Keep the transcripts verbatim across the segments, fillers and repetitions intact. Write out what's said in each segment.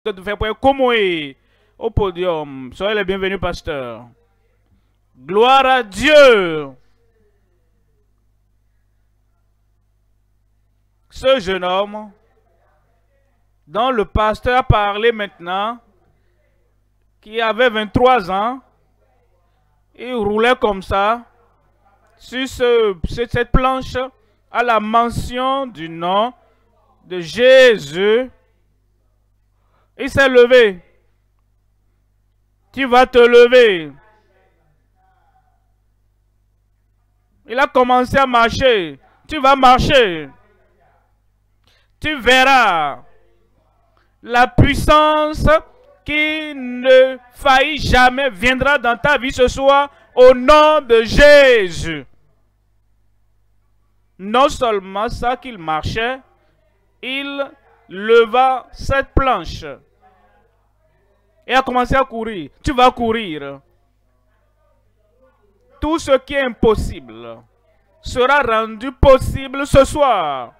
de faire pour Komoé au podium. Soyez les bienvenus, pasteur. Gloire à Dieu. Ce jeune homme, dont le pasteur a parlé maintenant, qui avait vingt-trois ans, il roulait comme ça, sur, ce, sur cette planche, à la mention du nom de Jésus. Il s'est levé. Tu vas te lever. Il a commencé à marcher. Tu vas marcher. Tu verras la puissance qui ne faillit jamais viendra dans ta vie ce soir au nom de Jésus. Non seulement ça qu'il marchait, il leva cette planche et a commencé à courir. Tu vas courir. Tout ce qui est impossible sera rendu possible ce soir.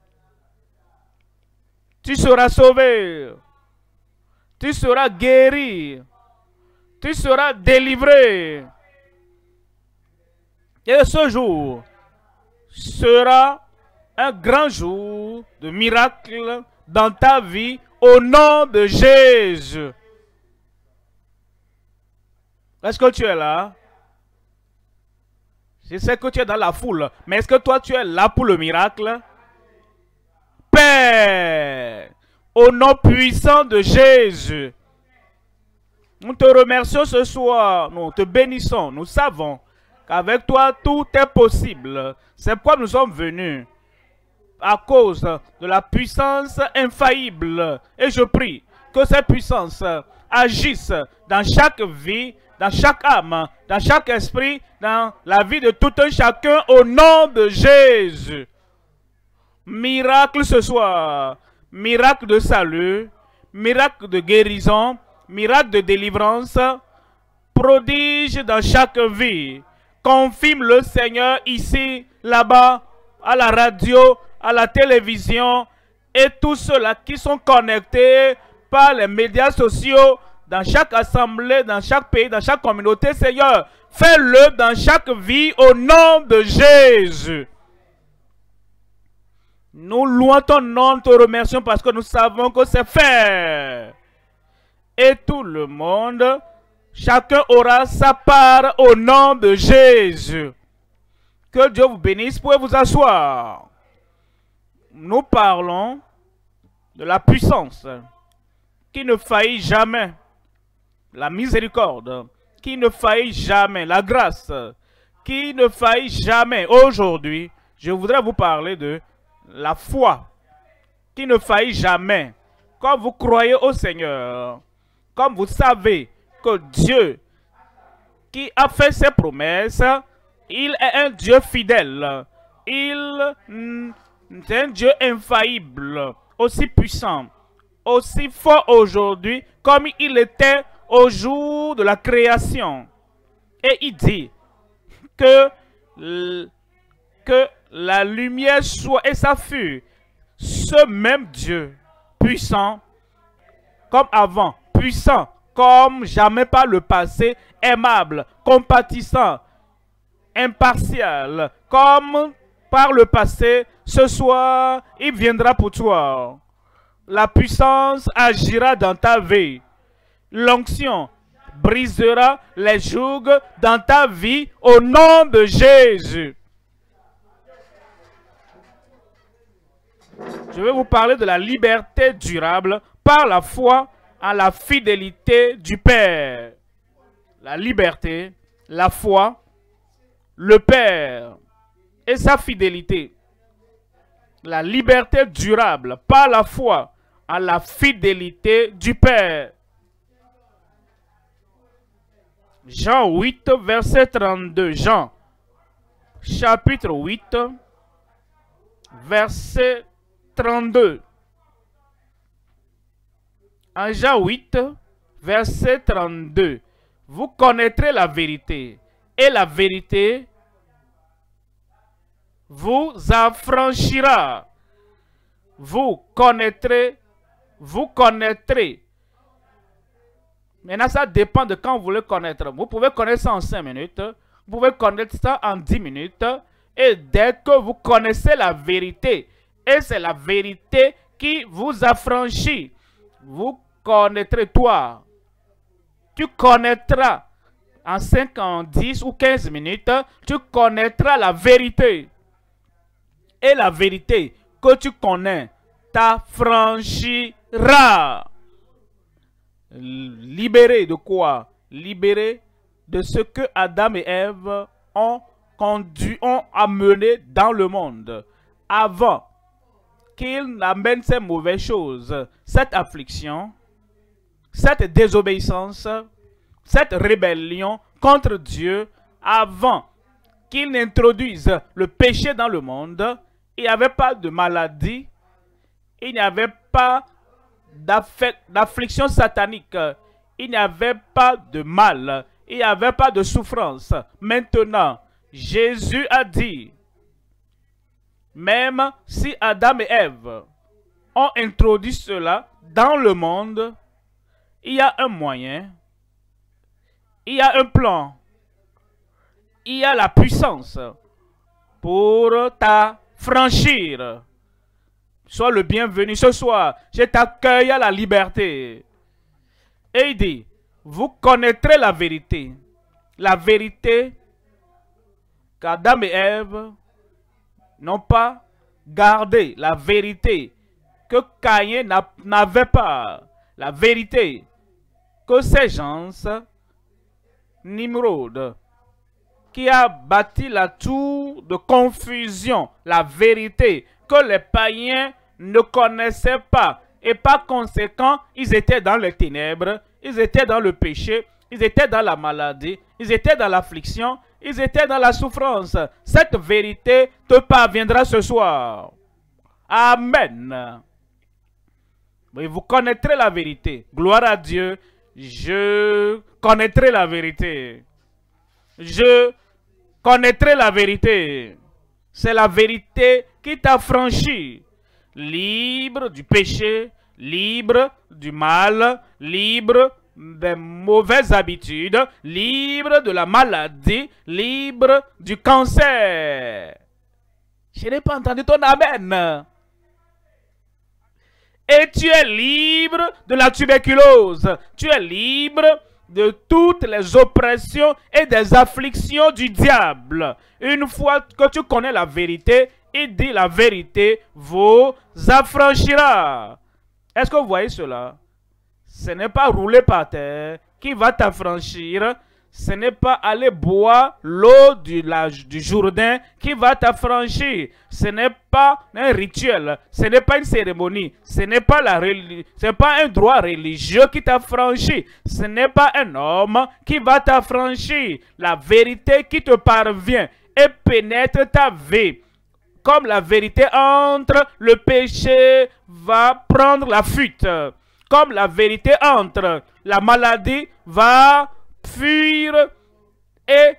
Tu seras sauvé. Tu seras guéri. Tu seras délivré. Et ce jour sera un grand jour de miracle dans ta vie au nom de Jésus. Est-ce que tu es là? Je sais que tu es dans la foule, mais est-ce que toi tu es là pour le miracle? Père, au nom puissant de Jésus, nous te remercions ce soir, nous te bénissons, nous savons qu'avec toi tout est possible. C'est pourquoi nous sommes venus, à cause de la puissance infaillible. Et je prie que cette puissance agisse dans chaque vie, dans chaque âme, dans chaque esprit, dans la vie de tout un chacun au nom de Jésus. Miracle ce soir, miracle de salut, miracle de guérison, miracle de délivrance, prodige dans chaque vie. Confirme le Seigneur ici, là-bas, à la radio, à la télévision et tous ceux-là qui sont connectés par les médias sociaux dans chaque assemblée, dans chaque pays, dans chaque communauté. Seigneur, fais-le dans chaque vie au nom de Jésus. Nous louons ton nom, nous te remercions parce que nous savons que c'est fait. Et tout le monde, chacun aura sa part au nom de Jésus. Que Dieu vous bénisse, vous pouvez vous asseoir. Nous parlons de la puissance qui ne faillit jamais. La miséricorde qui ne faillit jamais. La grâce qui ne faillit jamais. Aujourd'hui, je voudrais vous parler de la foi qui ne faillit jamais. Comme vous croyez au Seigneur, comme vous savez que Dieu qui a fait ses promesses, il est un Dieu fidèle. Il est un Dieu infaillible, aussi puissant, aussi fort aujourd'hui comme il était au jour de la création. Et il dit que, que la lumière soit, et ça fut ce même Dieu, puissant comme avant, puissant comme jamais par le passé, aimable, compatissant, impartial, comme par le passé, ce soir, il viendra pour toi. La puissance agira dans ta vie. L'onction brisera les jougs dans ta vie au nom de Jésus. Je vais vous parler de la liberté durable par la foi en la fidélité du Père. La liberté, la foi, le Père et sa fidélité. La liberté durable par la foi en la fidélité du Père. Jean huit, verset trente-deux. Jean, chapitre huit, verset trente-deux. En Jean huit, verset trente-deux. Vous connaîtrez la vérité, et la vérité vous affranchira. Vous connaîtrez, vous connaîtrez Maintenant, ça dépend de quand vous voulez connaître. Vous pouvez connaître ça en cinq minutes. Vous pouvez connaître ça en dix minutes. Et dès que vous connaissez la vérité, et c'est la vérité qui vous affranchit, vous connaîtrez toi. Tu connaîtras en cinq, en dix ou quinze minutes, tu connaîtras la vérité. Et la vérité que tu connais t'affranchira. Libéré de quoi? Libéré de ce que Adam et Ève ont conduit, ont amené dans le monde avant qu'ils n'amènent ces mauvaises choses, cette affliction, cette désobéissance, cette rébellion contre Dieu, avant qu'ils n'introduisent le péché dans le monde. Il n'y avait pas de maladie, il n'y avait pas d'affliction satanique, il n'y avait pas de mal, il n'y avait pas de souffrance. Maintenant, Jésus a dit, même si Adam et Ève ont introduit cela dans le monde, il y a un moyen, il y a un plan, il y a la puissance pour t'affranchir. Sois le bienvenu ce soir. Je t'accueille à la liberté. Et il dit, vous connaîtrez la vérité. La vérité qu'Adam et Ève n'ont pas gardé. La vérité que Caïn n'avait pas. La vérité que ces gens, Nimrod, qui a bâti la tour de confusion, la vérité que les païens ne connaissaient pas. Et par conséquent, ils étaient dans les ténèbres, ils étaient dans le péché, ils étaient dans la maladie, ils étaient dans l'affliction, ils étaient dans la souffrance. Cette vérité te parviendra ce soir. Amen. Oui, vous connaîtrez la vérité. Gloire à Dieu. Je connaîtrai la vérité. Je connaîtrai la vérité. C'est la vérité qui t'affranchit. Libre du péché, libre du mal, libre des mauvaises habitudes, libre de la maladie, libre du cancer. Je n'ai pas entendu ton amen. Et tu es libre de la tuberculose. Tu es libre de toutes les oppressions et des afflictions du diable. Une fois que tu connais la vérité, il dit la vérité vous affranchira. Est-ce que vous voyez cela? Ce n'est pas rouler par terre qui va t'affranchir. Ce n'est pas aller boire l'eau du, du Jourdain qui va t'affranchir. Ce n'est pas un rituel. Ce n'est pas une cérémonie. Ce n'est pas, la, ce n'est pas un droit religieux qui t'affranchit. Ce n'est pas un homme qui va t'affranchir. La vérité qui te parvient et pénètre ta vie. Comme la vérité entre, le péché va prendre la fuite. Comme la vérité entre, la maladie va fuir et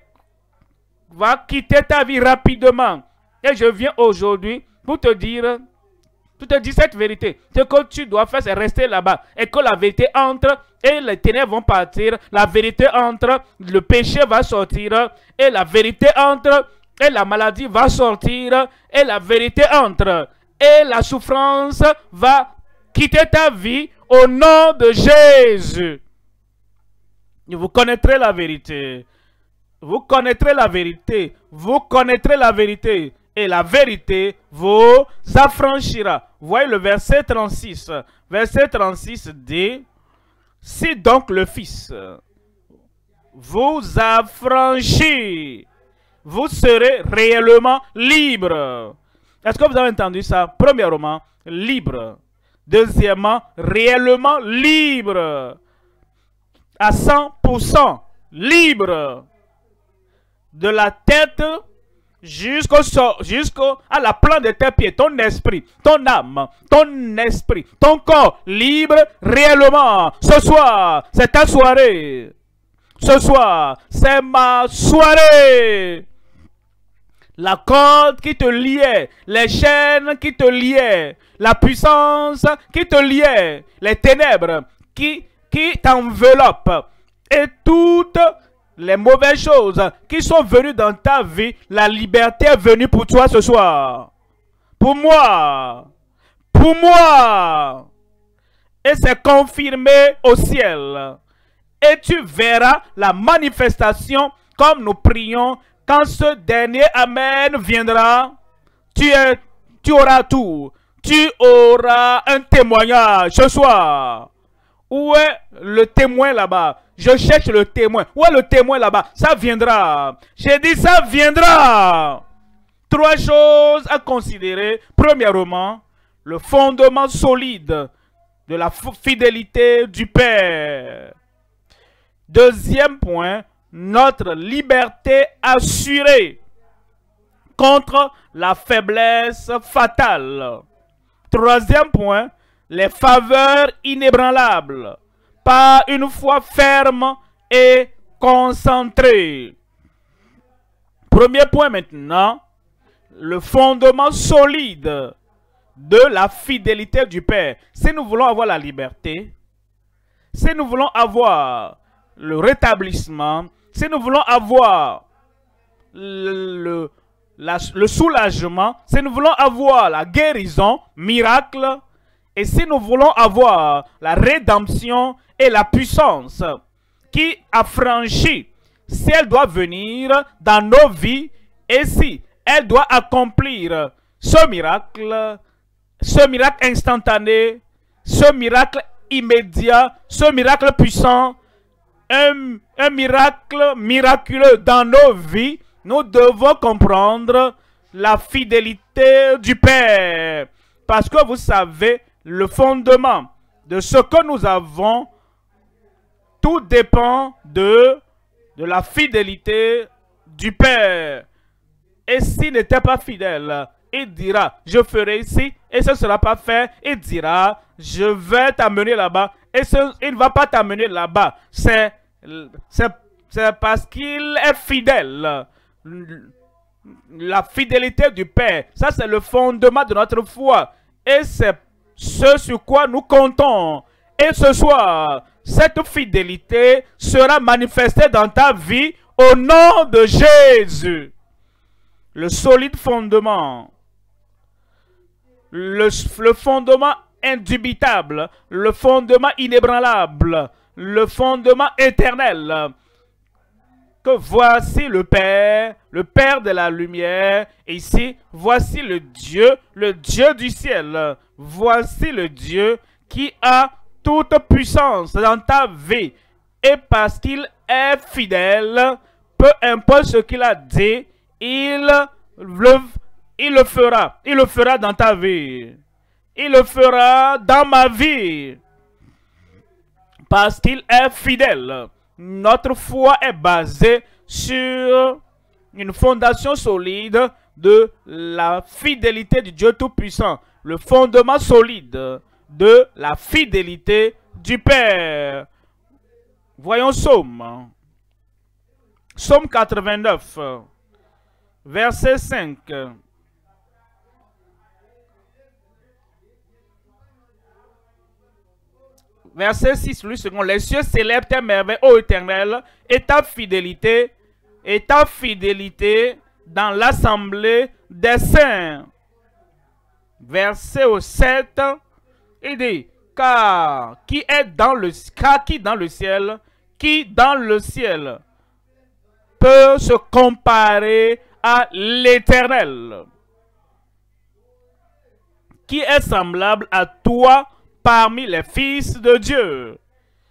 va quitter ta vie rapidement. Et je viens aujourd'hui pour te dire, pour te dire cette vérité. Ce que tu dois faire, c'est rester là-bas. Et que la vérité entre et les ténèbres vont partir. La vérité entre, le péché va sortir. Et la vérité entre et la maladie va sortir. Et la vérité entre et la souffrance va quitter ta vie au nom de Jésus. Vous connaîtrez la vérité. Vous connaîtrez la vérité. Vous connaîtrez la vérité. Et la vérité vous affranchira. Voyez le verset trente-six. Verset trente-six dit, si donc le Fils vous affranchit, vous serez réellement libre. Est-ce que vous avez entendu ça? Premièrement, libre. Deuxièmement, réellement libre. À cent pour cent libre. De la tête jusqu'au jusqu'au à la plante de tes pieds. Ton esprit, ton âme, ton esprit, ton corps libre réellement. Ce soir, c'est ta soirée. Ce soir, c'est ma soirée. La corde qui te liait, les chaînes qui te liaient, la puissance qui te liait, les ténèbres qui qui t'enveloppe et toutes les mauvaises choses qui sont venues dans ta vie, la liberté est venue pour toi ce soir. Pour moi. Pour moi. Et c'est confirmé au ciel. Et tu verras la manifestation comme nous prions. Quand ce dernier Amen viendra, tu, es, tu auras tout. Tu auras un témoignage ce soir. Où est le témoin là-bas? Je cherche le témoin. Où est le témoin là-bas? Ça viendra. J'ai dit ça viendra. Trois choses à considérer. Premièrement, le fondement solide de la fidélité du Père. Deuxième point, notre liberté assurée contre la faiblesse fatale. Troisième point, les faveurs inébranlables par une foi ferme et concentrée. Premier point maintenant, le fondement solide de la fidélité du Père. Si nous voulons avoir la liberté, si nous voulons avoir le rétablissement, si nous voulons avoir le, le, la, le soulagement, si nous voulons avoir la guérison, miracle, et si nous voulons avoir la rédemption et la puissance qui affranchit, si elle doit venir dans nos vies et si elle doit accomplir ce miracle, ce miracle instantané, ce miracle immédiat, ce miracle puissant, un, un miracle miraculeux dans nos vies, nous devons comprendre la fidélité du Père. Parce que vous savez, le fondement de ce que nous avons, tout dépend de, de la fidélité du Père. Et s'il n'était pas fidèle, il dira, je ferai ici, et ce ne sera pas fait. Il dira, je vais t'amener là-bas, et ce, il ne va pas t'amener là-bas. C'est parce qu'il est fidèle. La fidélité du Père, ça c'est le fondement de notre foi. Et c'est ce sur quoi nous comptons. Et ce soir, cette fidélité sera manifestée dans ta vie au nom de Jésus. Le solide fondement, le, le fondement indubitable, le fondement inébranlable, le fondement éternel. Que voici le Père, le Père de la lumière. Et ici, voici le Dieu, le Dieu du ciel. Voici le Dieu qui a toute puissance dans ta vie. Et parce qu'il est fidèle, peu importe ce qu'il a dit, il le, il le fera. Il le fera dans ta vie. Il le fera dans ma vie. Parce qu'il est fidèle. Notre foi est basée sur une fondation solide de la fidélité du Dieu Tout-Puissant. Le fondement solide de la fidélité du Père. Voyons Psaume. Psaume quatre-vingt-neuf, verset cinq. Verset six, lui second. Les cieux célèbrent tes merveilles, ô Éternel, et ta fidélité, et ta fidélité dans l'assemblée des saints. Verset au sept, il dit, car qui est dans le, car qui dans le ciel, qui dans le ciel peut se comparer à l'Éternel, qui est semblable à toi parmi les fils de Dieu.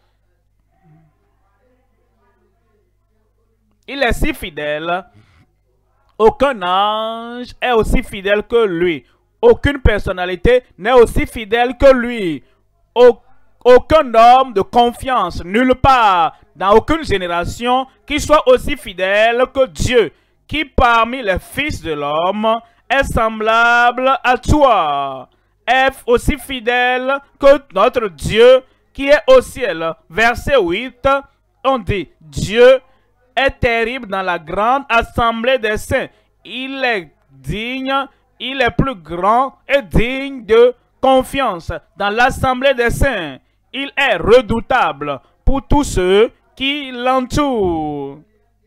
Il est si fidèle. Aucun ange est aussi fidèle que lui. Aucune personnalité n'est aussi fidèle que lui. Aucun homme de confiance, nulle part, dans aucune génération, qui soit aussi fidèle que Dieu, qui parmi les fils de l'homme est semblable à toi. Est aussi fidèle que notre Dieu qui est au ciel. Verset huit, on dit, Dieu est terrible dans la grande assemblée des saints. Il est digne, il est plus grand et digne de confiance. Dans l'assemblée des saints, il est redoutable pour tous ceux qui l'entourent.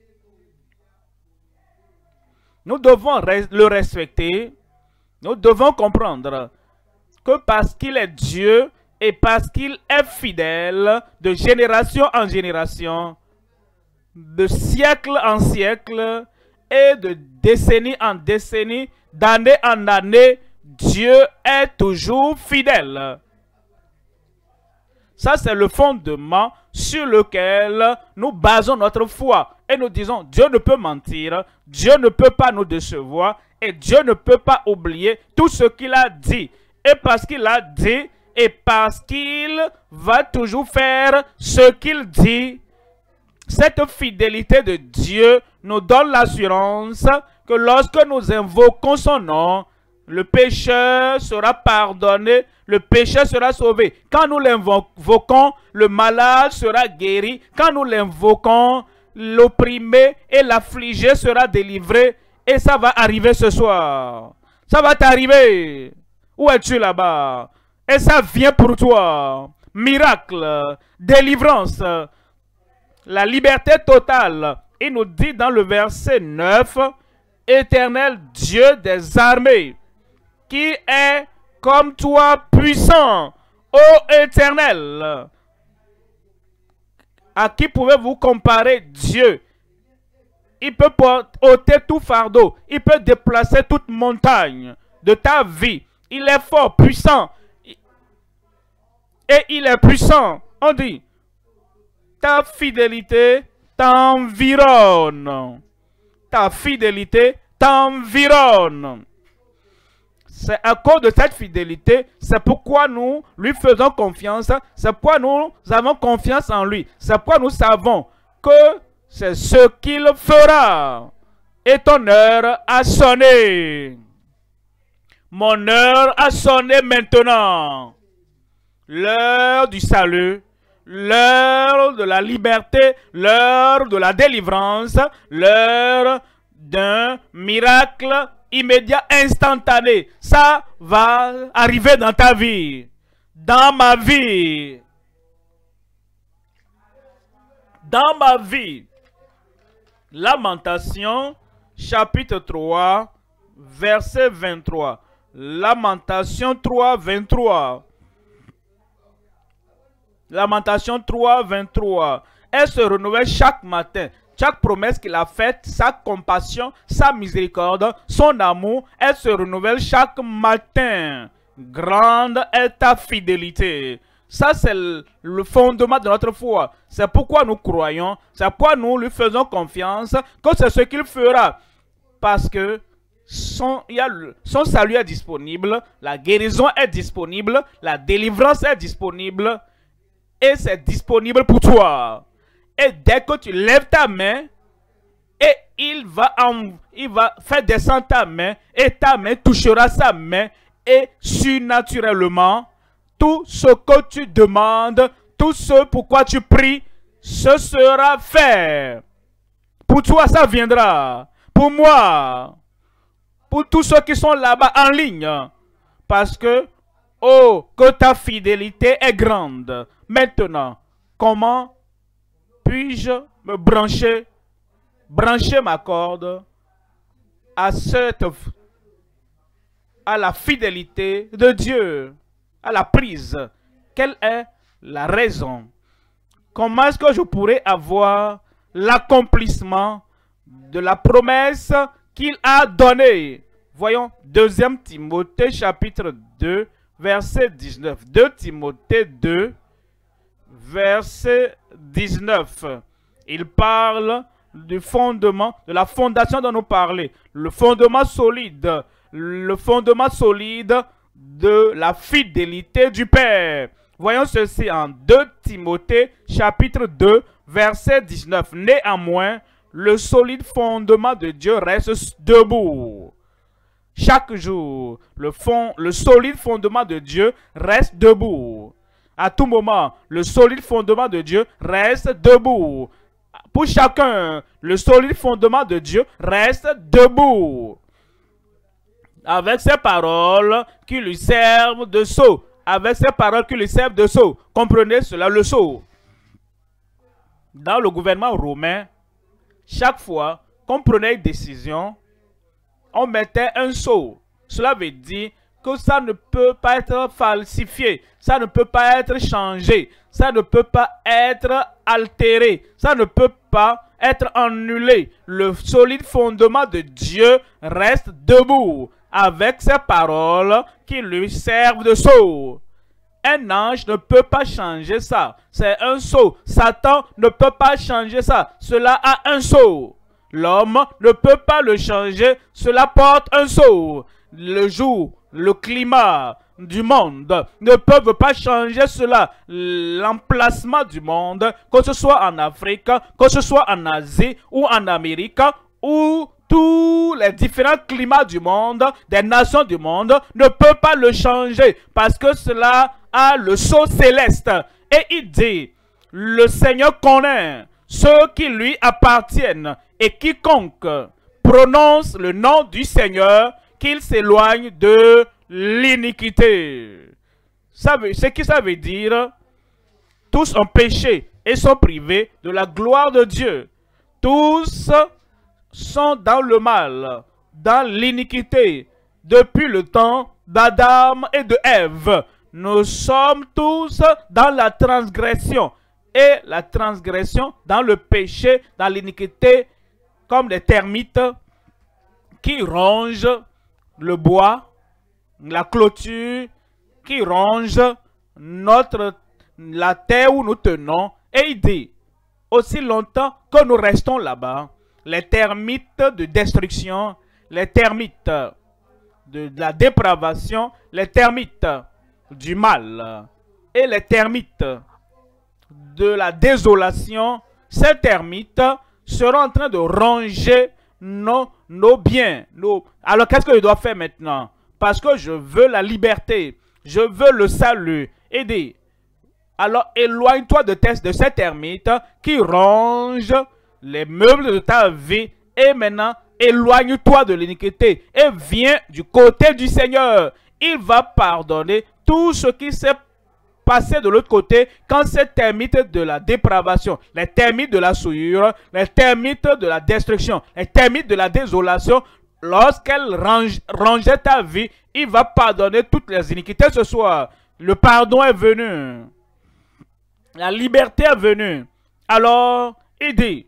Nous devons le respecter. Nous devons comprendre que parce qu'il est Dieu et parce qu'il est fidèle de génération en génération, de siècle en siècle et de décennie en décennie, d'année en année, Dieu est toujours fidèle. Ça, c'est le fondement sur lequel nous basons notre foi. Et nous disons, Dieu ne peut mentir, Dieu ne peut pas nous décevoir, et Dieu ne peut pas oublier tout ce qu'il a dit. Et parce qu'il a dit, et parce qu'il va toujours faire ce qu'il dit, cette fidélité de Dieu nous donne l'assurance que lorsque nous invoquons son nom, le pécheur sera pardonné, le pécheur sera sauvé. Quand nous l'invoquons, le malade sera guéri. Quand nous l'invoquons, l'opprimé et l'affligé sera délivré. Et ça va arriver ce soir. Ça va t'arriver. Où es-tu là-bas? Et ça vient pour toi. Miracle, délivrance, la liberté totale. Il nous dit dans le verset neuf, « Éternel Dieu des armées, qui est comme toi puissant, ô Éternel. » À qui pouvez-vous comparer Dieu? Il peut ôter tout fardeau. Il peut déplacer toute montagne de ta vie. Il est fort, puissant. Et il est puissant. On dit, ta fidélité t'environne. Ta fidélité t'environne. C'est à cause de cette fidélité, c'est pourquoi nous lui faisons confiance, c'est pourquoi nous avons confiance en lui, c'est pourquoi nous savons que c'est ce qu'il fera. Et ton heure a sonné. Mon heure a sonné maintenant. L'heure du salut, l'heure de la liberté, l'heure de la délivrance, l'heure d'un miracle immédiat, instantané. Ça va arriver dans ta vie, dans ma vie, dans ma vie. Lamentation, chapitre trois, verset vingt-trois. Lamentation trois, vingt-trois. Lamentation trois, vingt-trois. Elle se renouvelle chaque matin. Chaque promesse qu'il a faite, sa compassion, sa miséricorde, son amour, elle se renouvelle chaque matin. Grande est ta fidélité. Ça, c'est le fondement de notre foi. C'est pourquoi nous croyons, c'est pourquoi nous lui faisons confiance, que c'est ce qu'il fera. Parce que son, il y a le, son salut est disponible, la guérison est disponible, la délivrance est disponible, et c'est disponible pour toi. Et dès que tu lèves ta main, et il va, en, il va faire descendre ta main, et ta main touchera sa main, et surnaturellement, tout ce que tu demandes, tout ce pourquoi tu pries, ce sera fait. Pour toi, ça viendra. Pour moi, pour tous ceux qui sont là-bas en ligne. Parce que, oh, que ta fidélité est grande. Maintenant, comment puis-je me brancher, brancher ma corde à cette, à la fidélité de Dieu, à la prise? Quelle est la raison? Comment est-ce que je pourrais avoir l'accomplissement de la promesse qu'il a donnée? Voyons, deuxième Timothée chapitre deux, verset dix-neuf. deux Timothée deux, verset dix-neuf. Il parle du fondement, de la fondation dont nous parlons. Le fondement solide, le fondement solide de la fidélité du Père. Voyons ceci en deux Timothée chapitre deux, verset dix-neuf. Néanmoins, le solide fondement de Dieu reste debout. Chaque jour, le, fond, le solide fondement de Dieu reste debout. À tout moment, le solide fondement de Dieu reste debout. Pour chacun, le solide fondement de Dieu reste debout. Avec ces paroles qui lui servent de sceau avec ces paroles qui lui servent de sceau. Comprenez cela, le sceau. Dans le gouvernement romain, chaque fois qu'on prenait une décision, on mettait un sceau. Cela veut dire que ça ne peut pas être falsifié, ça ne peut pas être changé, ça ne peut pas être altéré, ça ne peut pas être annulé. Le solide fondement de Dieu reste debout avec ses paroles qui lui servent de sceau. Un ange ne peut pas changer ça. C'est un sceau. Satan ne peut pas changer ça. Cela a un sceau. L'homme ne peut pas le changer. Cela porte un sceau. Le jour, le climat du monde ne peuvent pas changer cela. L'emplacement du monde, que ce soit en Afrique, que ce soit en Asie ou en Amérique, ou tous les différents climats du monde, des nations du monde, ne peuvent pas le changer parce que cela a le sceau céleste. Et il dit, le Seigneur connaît ceux qui lui appartiennent et quiconque prononce le nom du Seigneur, qu'il s'éloigne de l'iniquité. Ce qui ça veut dire, tous ont péché et sont privés de la gloire de Dieu. Tous sont dans le mal, dans l'iniquité, depuis le temps d'Adam et de Ève. Nous sommes tous dans la transgression. Et la transgression, dans le péché, dans l'iniquité, comme des termites qui rongent le bois, la clôture, qui rongent notre, la terre où nous tenons. Et il dit, aussi longtemps que nous restons là-bas, les termites de destruction, les termites de, de la dépravation, les termites du mal et les termites de la désolation, ces termites seront en train de ronger nos, nos biens. Nos... Alors qu'est-ce que je dois faire maintenant? Parce que je veux la liberté, je veux le salut. Et dit, alors éloigne-toi de, de ces termites qui rongent les meubles de ta vie, et maintenant éloigne-toi de l'iniquité et viens du côté du Seigneur. Il va pardonner tout ce qui s'est passé de l'autre côté quand ces termites de la dépravation, les termites de la souillure, les termites de la destruction, les termites de la désolation, lorsqu'elles range, rangeaient ta vie, il va pardonner toutes les iniquités ce soir. Le pardon est venu. La liberté est venue. Alors, il dit,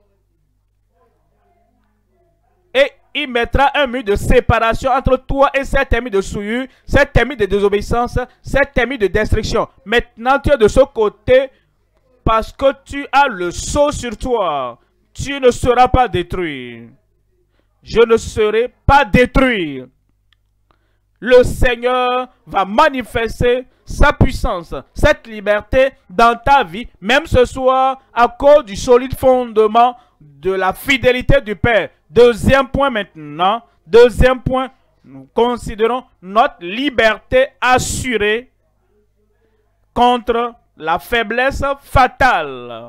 et il mettra un mur de séparation entre toi et cette termite de souillure, cette termite de désobéissance, cette termite de destruction. Maintenant, tu es de ce côté parce que tu as le sceau sur toi. Tu ne seras pas détruit. Je ne serai pas détruit. Le Seigneur va manifester sa puissance, cette liberté dans ta vie, même ce soir, à cause du solide fondement de la fidélité du Père. Deuxième point maintenant, deuxième point, nous considérons notre liberté assurée contre la faiblesse fatale.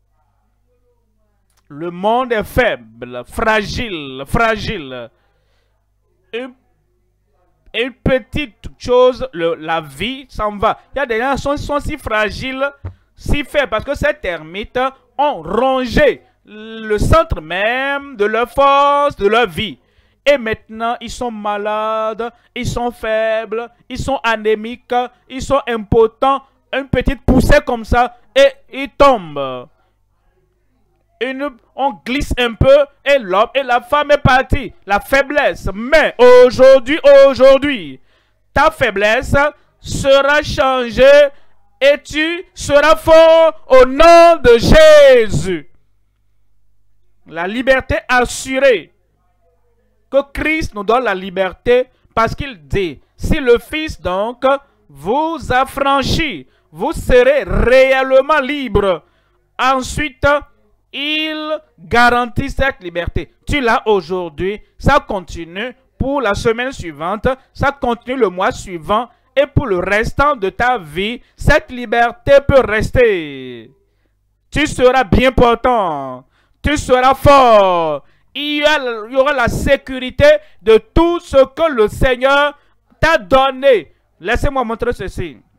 Le monde est faible, fragile, fragile. Une, une petite chose, le, la vie s'en va. Il y a des gens qui sont, sont si fragiles, si faibles, parce que ces termites ont rongé le centre même de leur force, de leur vie. Et maintenant, ils sont malades, ils sont faibles, ils sont anémiques, ils sont impotents. Une petite poussée comme ça, et ils tombent. Une, on glisse un peu, et l'homme et la femme est partie. La faiblesse. Mais aujourd'hui, aujourd'hui, ta faiblesse sera changée, et tu seras fort au nom de Jésus. La liberté assurée. Que Christ nous donne la liberté parce qu'il dit, si le Fils donc vous affranchit, vous serez réellement libre. Ensuite, il garantit cette liberté. Tu l'as aujourd'hui, ça continue pour la semaine suivante, ça continue le mois suivant et pour le restant de ta vie, cette liberté peut rester. Tu seras bien portant. Tu seras fort. Il y, a, il y aura la sécurité de tout ce que le Seigneur t'a donné. Laissez-moi montrer ceci.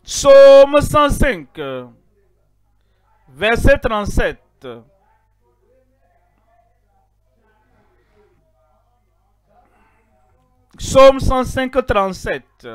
Psaume cent cinq, verset trente-sept. Psaume cent cinq, trente-sept.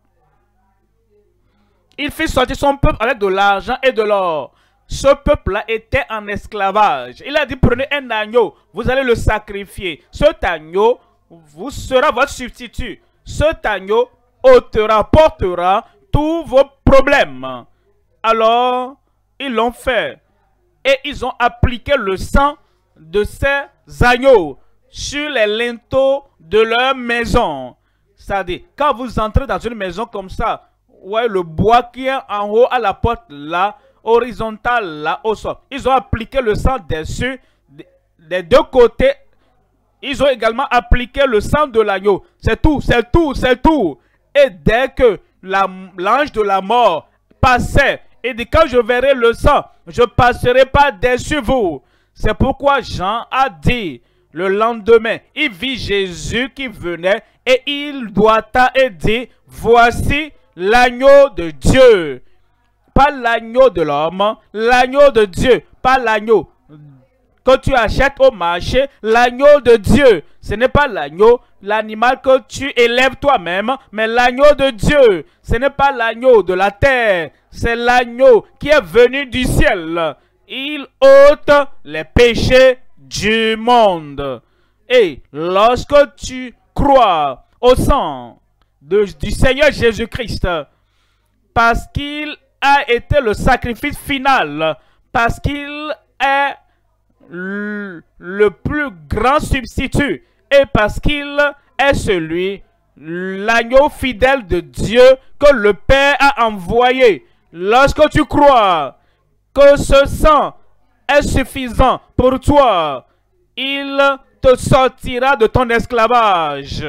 Il fit sortir son peuple avec de l'argent et de l'or. Ce peuple-là était en esclavage. Il a dit, prenez un agneau, vous allez le sacrifier. Cet agneau vous sera votre substitut. Cet agneau ôtera, portera tous vos problèmes. Alors, ils l'ont fait. Et ils ont appliqué le sang de ces agneaux sur les linteaux de leur maison. C'est-à-dire, quand vous entrez dans une maison comme ça, ouais, le bois qui est en haut à la porte là, horizontal là, au sol, ils ont appliqué le sang dessus, des deux côtés. Ils ont également appliqué le sang de l'agneau. C'est tout, c'est tout, c'est tout. Et dès que l'ange de la mort passait, il dit, quand je verrai le sang, je ne passerai pas dessus vous. C'est pourquoi Jean a dit, le lendemain, il vit Jésus qui venait et il doita et dit, voici l'agneau de Dieu. Pas l'agneau de l'homme, l'agneau de Dieu, pas l'agneau que tu achètes au marché, l'agneau de Dieu. Ce n'est pas l'agneau, l'animal que tu élèves toi-même, mais l'agneau de Dieu. Ce n'est pas l'agneau de la terre, c'est l'agneau qui est venu du ciel. Il ôte les péchés du monde. Et lorsque tu crois au sang de, du Seigneur Jésus-Christ, parce qu'il a été le sacrifice final, parce qu'il est le, le plus grand substitut, et parce qu'il est celui, l'agneau fidèle de Dieu que le Père a envoyé. Lorsque tu crois que ce sang est suffisant pour toi, il te sortira de ton esclavage.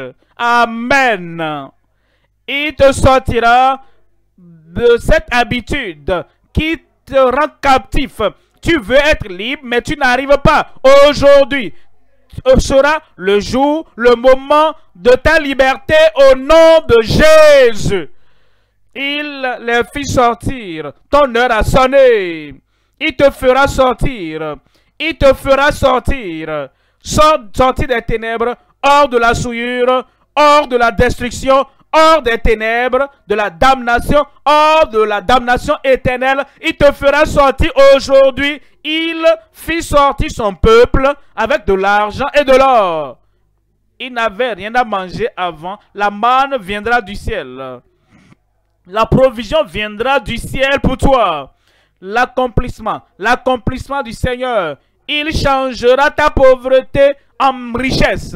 Amen. Il te sortira de cette habitude qui te rend captif. Tu veux être libre, mais tu n'arrives pas. Aujourd'hui sera le jour, le moment de ta liberté au nom de Jésus. Il les fit sortir. Ton heure a sonné. Il te fera sortir. Il te fera sortir. Sors, sortir des ténèbres, hors de la souillure, hors de la destruction, hors des ténèbres, de la damnation, hors de la damnation éternelle. Il te fera sortir aujourd'hui. Il fit sortir son peuple avec de l'argent et de l'or. Il n'avait rien à manger avant. La manne viendra du ciel. La provision viendra du ciel pour toi. L'accomplissement, l'accomplissement du Seigneur. Il changera ta pauvreté en richesse.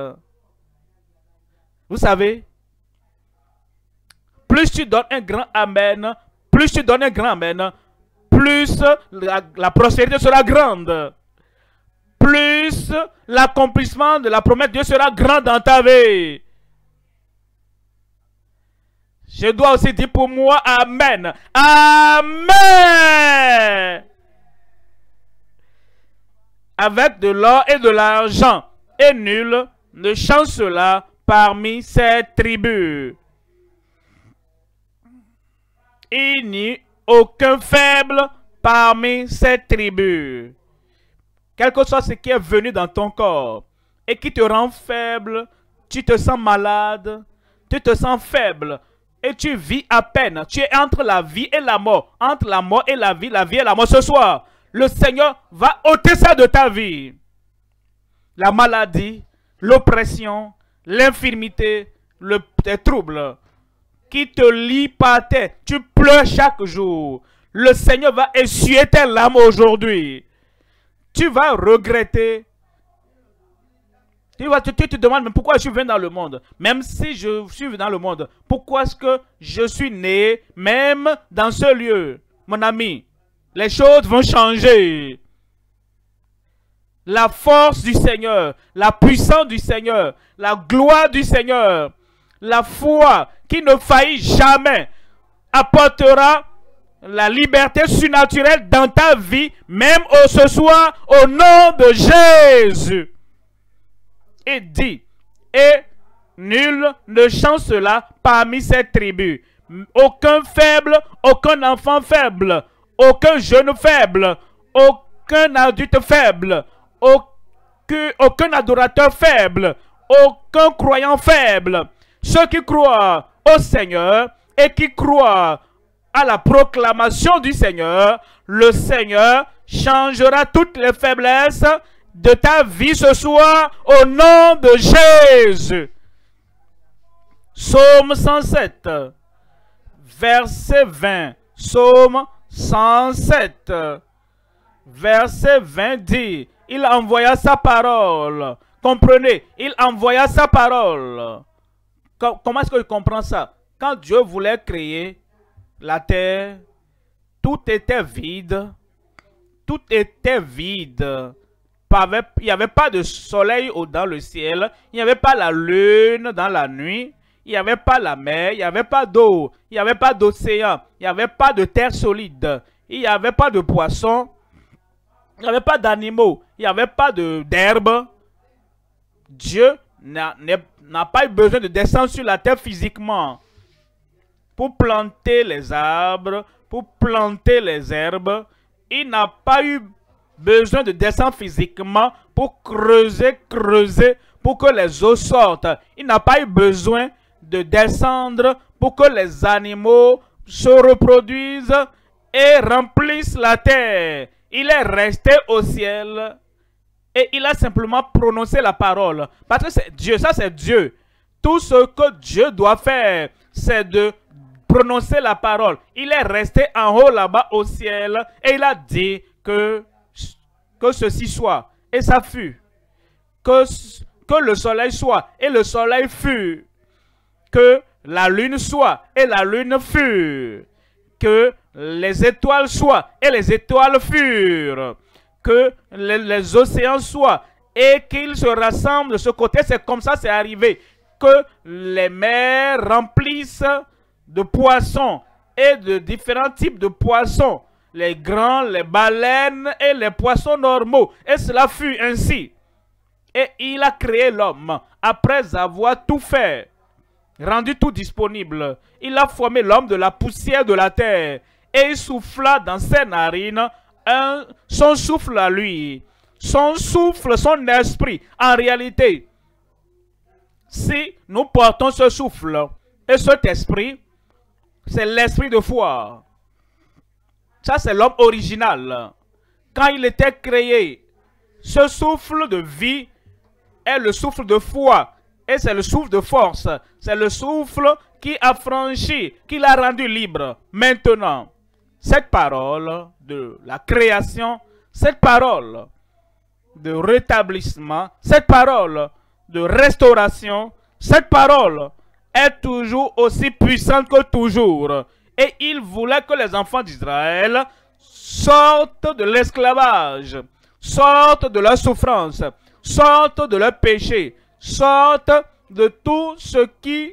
Vous savez, plus tu donnes un grand amen, plus tu donnes un grand amen, plus la, la prospérité sera grande. Plus l'accomplissement de la promesse de Dieu sera grand dans ta vie. Je dois aussi dire pour moi, amen. Amen. Avec de l'or et de l'argent, et nul ne chancela parmi ces tribus. Il n'y a aucun faible parmi ces tribus. Quel que soit ce qui est venu dans ton corps et qui te rend faible, tu te sens malade, tu te sens faible et tu vis à peine. Tu es entre la vie et la mort, entre la mort et la vie, la vie et la mort. Ce soir, le Seigneur va ôter ça de ta vie. La maladie, l'oppression, l'infirmité, le, les troubles qui te lient par terre. Tu pleures chaque jour. Le Seigneur va essuyer tes larmes aujourd'hui. Tu vas regretter. Tu, vas, tu, tu te demandes, mais pourquoi je suis venu dans le monde? Même si je suis venu dans le monde, pourquoi est-ce que je suis né même dans ce lieu? Mon ami, les choses vont changer. La force du Seigneur, la puissance du Seigneur, la gloire du Seigneur, la foi qui ne faillit jamais apportera la liberté surnaturelle dans ta vie, même au ce soir, au nom de Jésus. Et dit, et nul ne chancela parmi ces tribus. aucun faible, aucun enfant faible, aucun jeune faible, aucun adulte faible, aucun, aucun adorateur faible, aucun croyant faible. Ceux qui croient au Seigneur et qui croient à la proclamation du Seigneur, le Seigneur changera toutes les faiblesses de ta vie ce soir au nom de Jésus. Psaume cent sept, verset vingt. Psaume cent sept, verset vingt dit, il envoya sa parole. Comprenez, il envoya sa parole. Comment est-ce que je comprends ça? Quand Dieu voulait créer la terre, tout était vide. Tout était vide. Il n'y avait pas de soleil dans le ciel. Il n'y avait pas la lune dans la nuit. Il n'y avait pas la mer. Il n'y avait pas d'eau. Il n'y avait pas d'océan. Il n'y avait pas de terre solide. Il n'y avait pas de poissons. Il n'y avait pas d'animaux. Il n'y avait pas d'herbe. Dieu n'a pas eu besoin de descendre sur la terre physiquement pour planter les arbres, pour planter les herbes. Il n'a pas eu besoin de descendre physiquement pour creuser, creuser, pour que les eaux sortent. Il n'a pas eu besoin de descendre pour que les animaux se reproduisent et remplissent la terre. Il est resté au ciel et il a simplement prononcé la parole. Parce que c'est Dieu, ça c'est Dieu. Tout ce que Dieu doit faire, c'est de prononcer la parole. Il est resté en haut là-bas au ciel et il a dit que, que ceci soit. Et ça fut. Que, que le soleil soit et le soleil fut. Que la lune soit et la lune fut. Que les étoiles soient et les étoiles furent. Que les, les océans soient et qu'ils se rassemblent de ce côté. C'est comme ça, c'est arrivé. Que les mers remplissent de poissons et de différents types de poissons. Les grands, les baleines et les poissons normaux. Et cela fut ainsi. Et il a créé l'homme après avoir tout fait. Rendu tout disponible. Il a formé l'homme de la poussière de la terre. Et il souffla dans ses narines un, son souffle à lui. Son souffle, son esprit. En réalité, si nous portons ce souffle et cet esprit, c'est l'esprit de foi. Ça, c'est l'homme original. Quand il était créé, ce souffle de vie est le souffle de foi. Et c'est le souffle de force. C'est le souffle qui a franchi, qui l'a rendu libre. Maintenant, cette parole de la création, cette parole de rétablissement, cette parole de restauration, cette parole est toujours aussi puissante que toujours. Et il voulait que les enfants d'Israël sortent de l'esclavage, sortent de leur souffrance, sortent de leur péché, sortent de tout ce qui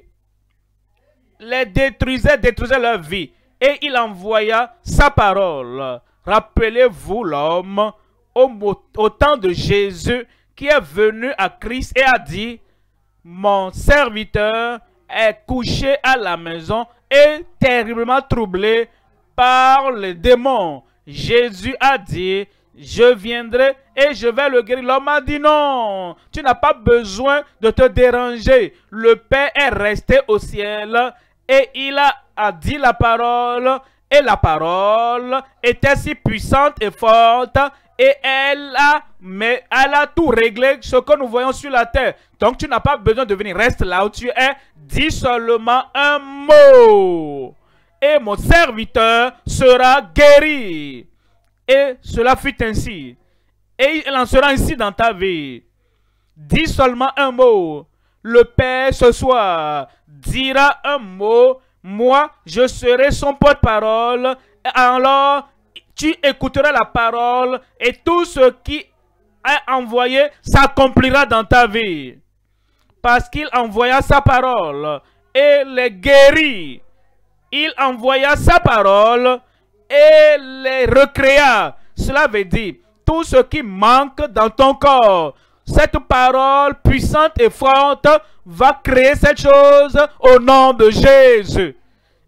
les détruisait, détruisait leur vie. Et il envoya sa parole. Rappelez-vous l'homme au, au temps de Jésus qui est venu à Christ et a dit, mon serviteur est couché à la maison et terriblement troublé par les démons. Jésus a dit, je viendrai et je vais le guérir. L'homme a dit non, tu n'as pas besoin de te déranger. Le Père est resté au ciel et il a, a dit la parole. Et la parole était si puissante et forte et elle a, mais elle a tout réglé ce que nous voyons sur la terre. Donc tu n'as pas besoin de venir. Reste là où tu es. Dis seulement un mot. Et mon serviteur sera guéri. Et cela fut ainsi. Et il en sera ainsi dans ta vie. Dis seulement un mot. Le Père ce soir dira un mot. Moi, je serai son porte-parole. Alors, tu écouteras la parole et tout ce qui est envoyé s'accomplira dans ta vie. Parce qu'il envoya sa parole et les guérit. Il envoya sa parole et les recréa. Cela veut dire tout ce qui manque dans ton corps. Cette parole puissante et forte va créer cette chose au nom de Jésus.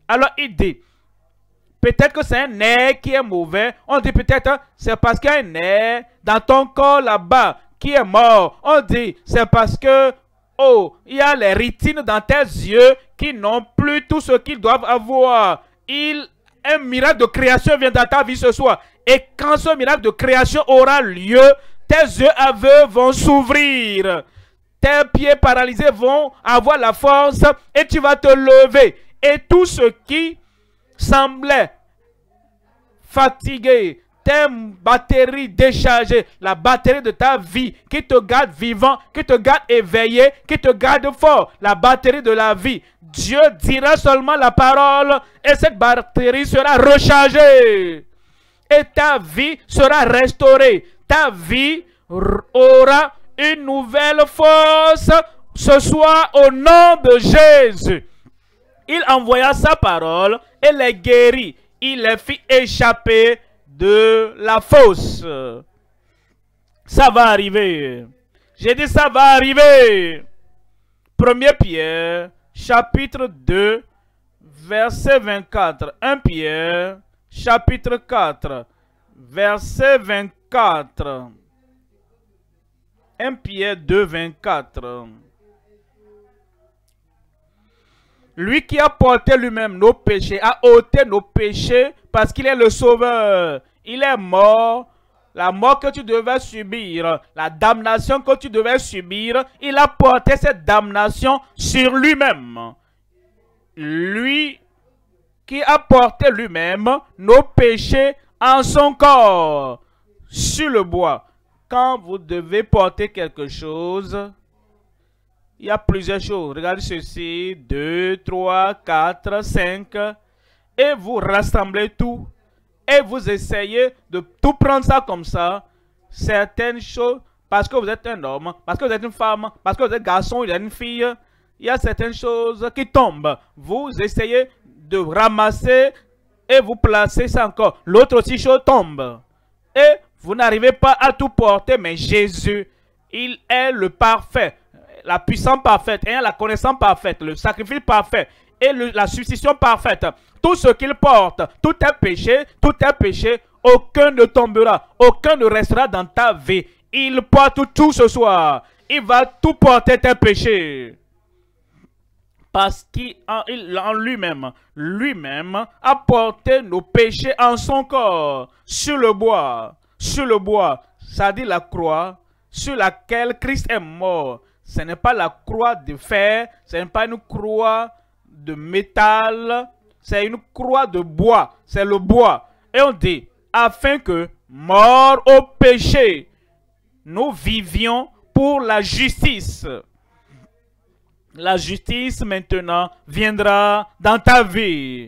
Alors il dit, peut-être que c'est un nerf qui est mauvais. On dit peut-être c'est parce qu'il y a un nerf dans ton corps là-bas qui est mort. On dit c'est parce que, oh, il y a les rétines dans tes yeux qui n'ont plus tout ce qu'ils doivent avoir. Il, un miracle de création vient dans ta vie ce soir. Et quand ce miracle de création aura lieu, tes yeux aveugles vont s'ouvrir. Tes pieds paralysés vont avoir la force et tu vas te lever. Et tout ce qui semblait fatigué, tes batteries déchargées, la batterie de ta vie qui te garde vivant, qui te garde éveillé, qui te garde fort, la batterie de la vie. Dieu dira seulement la parole et cette batterie sera rechargée. Et ta vie sera restaurée. Ta vie aura une nouvelle force ce soir au nom de Jésus. Il envoya sa parole et les guérit. Il les fit échapper de la fosse. Ça va arriver. J'ai dit ça va arriver. Première Pierre, chapitre deux, verset vingt-quatre. Première Pierre, chapitre quatre, verset vingt-quatre. Première Pierre deux, vingt-quatre. Lui qui a porté lui-même nos péchés, a ôté nos péchés parce qu'il est le sauveur. Il est mort, la mort que tu devais subir, la damnation que tu devais subir, il a porté cette damnation sur lui-même. Lui qui a porté lui-même nos péchés en son corps, sur le bois. Quand vous devez porter quelque chose, il y a plusieurs choses. Regardez ceci. deux, trois, quatre, cinq. Et vous rassemblez tout. Et vous essayez de tout prendre ça comme ça. Certaines choses, parce que vous êtes un homme, parce que vous êtes une femme, parce que vous êtes garçon, il y a une fille. Il y a certaines choses qui tombent. Vous essayez de ramasser et vous placez ça encore. L'autre aussi chose tombe. Et vous n'arrivez pas à tout porter. Mais Jésus, il est le parfait. La puissance parfaite, et la connaissance parfaite, le sacrifice parfait et le, la substitution parfaite. Tout ce qu'il porte, tout est péché, tout est péché, aucun ne tombera, aucun ne restera dans ta vie. Il porte tout ce soir. Il va tout porter tes péchés. Parce qu'en en lui-même, lui-même a porté nos péchés en son corps, sur le bois, sur le bois, ça dit la croix, sur laquelle Christ est mort. Ce n'est pas la croix de fer, ce n'est pas une croix de métal, c'est une croix de bois, c'est le bois. Et on dit, afin que, mort au péché, nous vivions pour la justice. La justice maintenant viendra dans ta vie.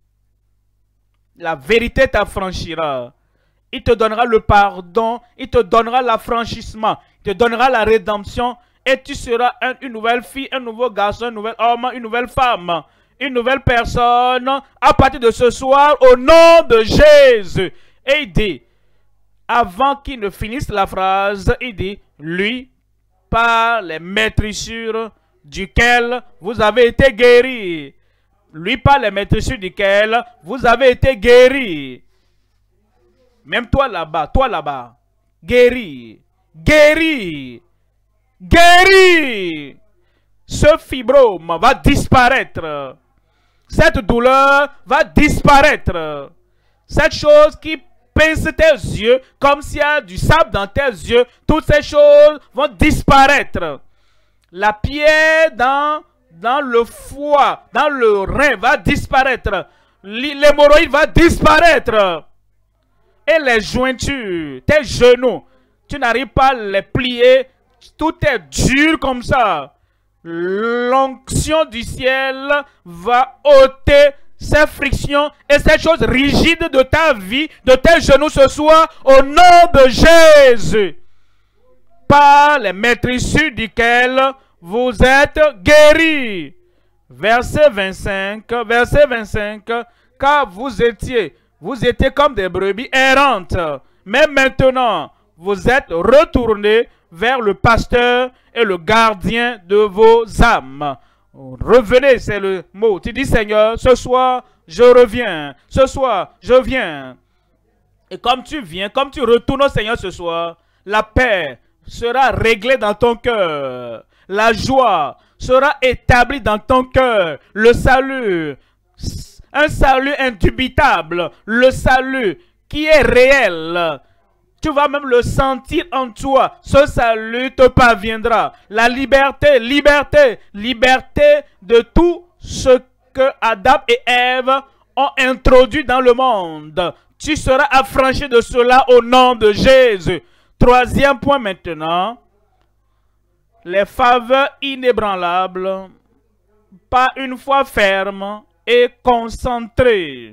La vérité t'affranchira. Il te donnera le pardon, il te donnera l'affranchissement, il te donnera la rédemption. Et tu seras un, une nouvelle fille, un nouveau garçon, un nouvel homme, une nouvelle femme, une nouvelle personne à partir de ce soir au nom de Jésus. Et il dit, avant qu'il ne finisse la phrase, il dit, lui, par les maîtrissures duquel vous avez été guéris. Lui, par les maîtrissures duquel vous avez été guéris. Même toi là-bas, toi là-bas, guéri, guéri. Guéri. Ce fibrome va disparaître. Cette douleur va disparaître. Cette chose qui pince tes yeux comme s'il y a du sable dans tes yeux, toutes ces choses vont disparaître. La pierre dans, dans le foie, dans le rein va disparaître. L'hémorroïde va disparaître. Et les jointures, tes genoux, tu n'arrives pas à les plier. Tout est dur comme ça. L'onction du ciel va ôter ces frictions et ces choses rigides de ta vie, de tes genoux ce soir, au nom de Jésus. Par les maîtrissures duquel vous êtes guéris. Verset vingt-cinq, verset vingt-cinq, car vous étiez, vous étiez comme des brebis errantes, mais maintenant vous êtes retournés vers le pasteur et le gardien de vos âmes. Revenez, c'est le mot. Tu dis, Seigneur, ce soir, je reviens. Ce soir, je viens. Et comme tu viens, comme tu retournes au Seigneur ce soir, la paix sera réglée dans ton cœur. La joie sera établie dans ton cœur. Le salut, un salut indubitable. Le salut qui est réel. Tu vas même le sentir en toi. Ce salut te parviendra. La liberté, liberté, liberté de tout ce que Adam et Ève ont introduit dans le monde. Tu seras affranchi de cela au nom de Jésus. Troisième point maintenant. Les faveurs inébranlables par une foi ferme et concentrée.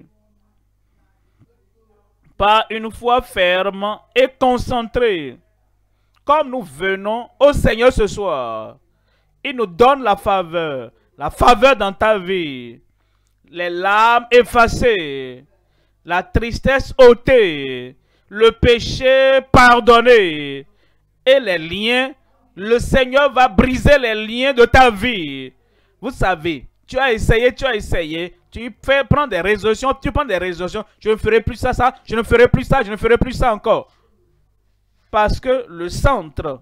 Par une foi ferme et concentrée. Comme nous venons au Seigneur ce soir, il nous donne la faveur, la faveur dans ta vie, les larmes effacées, la tristesse ôtée, le péché pardonné et les liens. Le Seigneur va briser les liens de ta vie. Vous savez, tu as essayé, tu as essayé. Tu fais prendre des résolutions, tu prends des résolutions. Je ne ferai plus ça, ça, je ne ferai plus ça, je ne ferai plus ça encore. Parce que le centre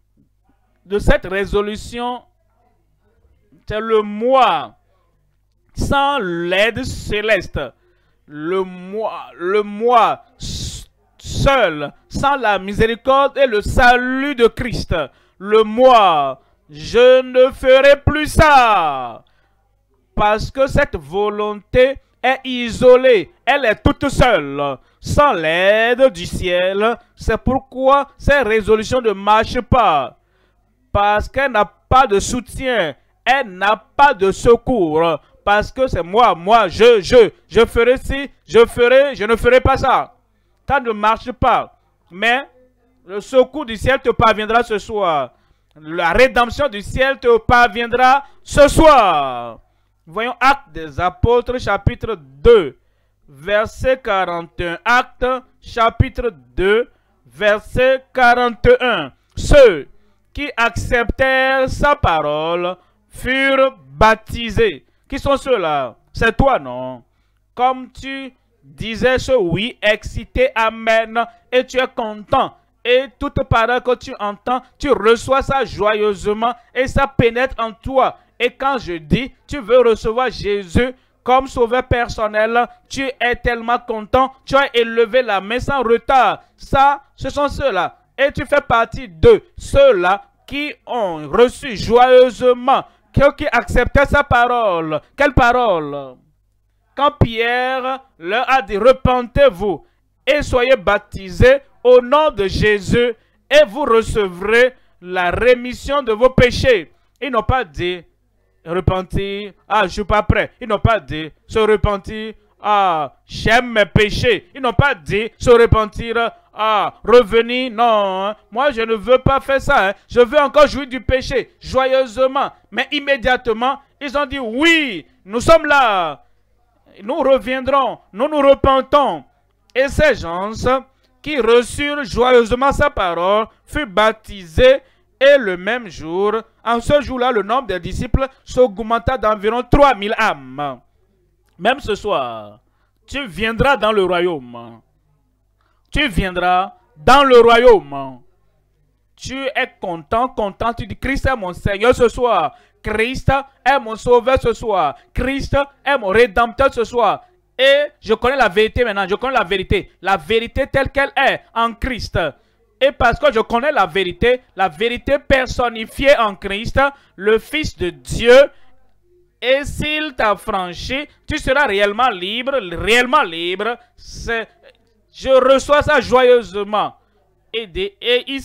de cette résolution, c'est le moi. Sans l'aide céleste. Le moi, le moi seul, sans la miséricorde et le salut de Christ. Le moi, je ne ferai plus ça. Parce que cette volonté est isolée, elle est toute seule, sans l'aide du ciel. C'est pourquoi ces résolutions ne marchent pas. Parce qu'elle n'a pas de soutien, elle n'a pas de secours. Parce que c'est moi, moi, je, je, je ferai ci, je ferai, je ne ferai pas ça. Ça ne marche pas. Mais le secours du ciel te parviendra ce soir. La rédemption du ciel te parviendra ce soir. Voyons Actes des Apôtres, chapitre deux, verset quarante et un. Actes, chapitre deux, verset quarante et un. Ceux qui acceptèrent sa parole furent baptisés. Qui sont ceux-là? C'est toi, non? Comme tu disais ce oui, excité, amen, et tu es content. Et toute parole que tu entends, tu reçois ça joyeusement et ça pénètre en toi. Et quand je dis, tu veux recevoir Jésus comme sauveur personnel, tu es tellement content, tu as élevé la main sans retard. Ça, ce sont ceux-là. Et tu fais partie de ceux-là qui ont reçu joyeusement, qui acceptaient sa parole. Quelle parole? Quand Pierre leur a dit, repentez-vous et soyez baptisés au nom de Jésus et vous recevrez la rémission de vos péchés. Ils n'ont pas dit, repentir, ah, je ne suis pas prêt. Ils n'ont pas dit, se repentir, ah, j'aime mes péchés. Ils n'ont pas dit, se repentir, ah, revenir, non, hein. Moi je ne veux pas faire ça. Hein. Je veux encore jouir du péché, joyeusement. Mais immédiatement, ils ont dit, oui, nous sommes là. Nous reviendrons, nous nous repentons. Et ces gens qui reçurent joyeusement sa parole furent baptisés. Et le même jour, en ce jour-là, le nombre des disciples s'augmenta d'environ trois mille âmes. Même ce soir, tu viendras dans le royaume. Tu viendras dans le royaume. Tu es content, content. Tu dis, Christ est mon Seigneur ce soir. Christ est mon sauveur ce soir. Christ est mon rédempteur ce soir. Et je connais la vérité maintenant. Je connais la vérité. La vérité telle qu'elle est en Christ. Et parce que je connais la vérité, la vérité personnifiée en Christ, le Fils de Dieu, et s'il t'a franchi, tu seras réellement libre, réellement libre. Je reçois ça joyeusement. Et, de, et il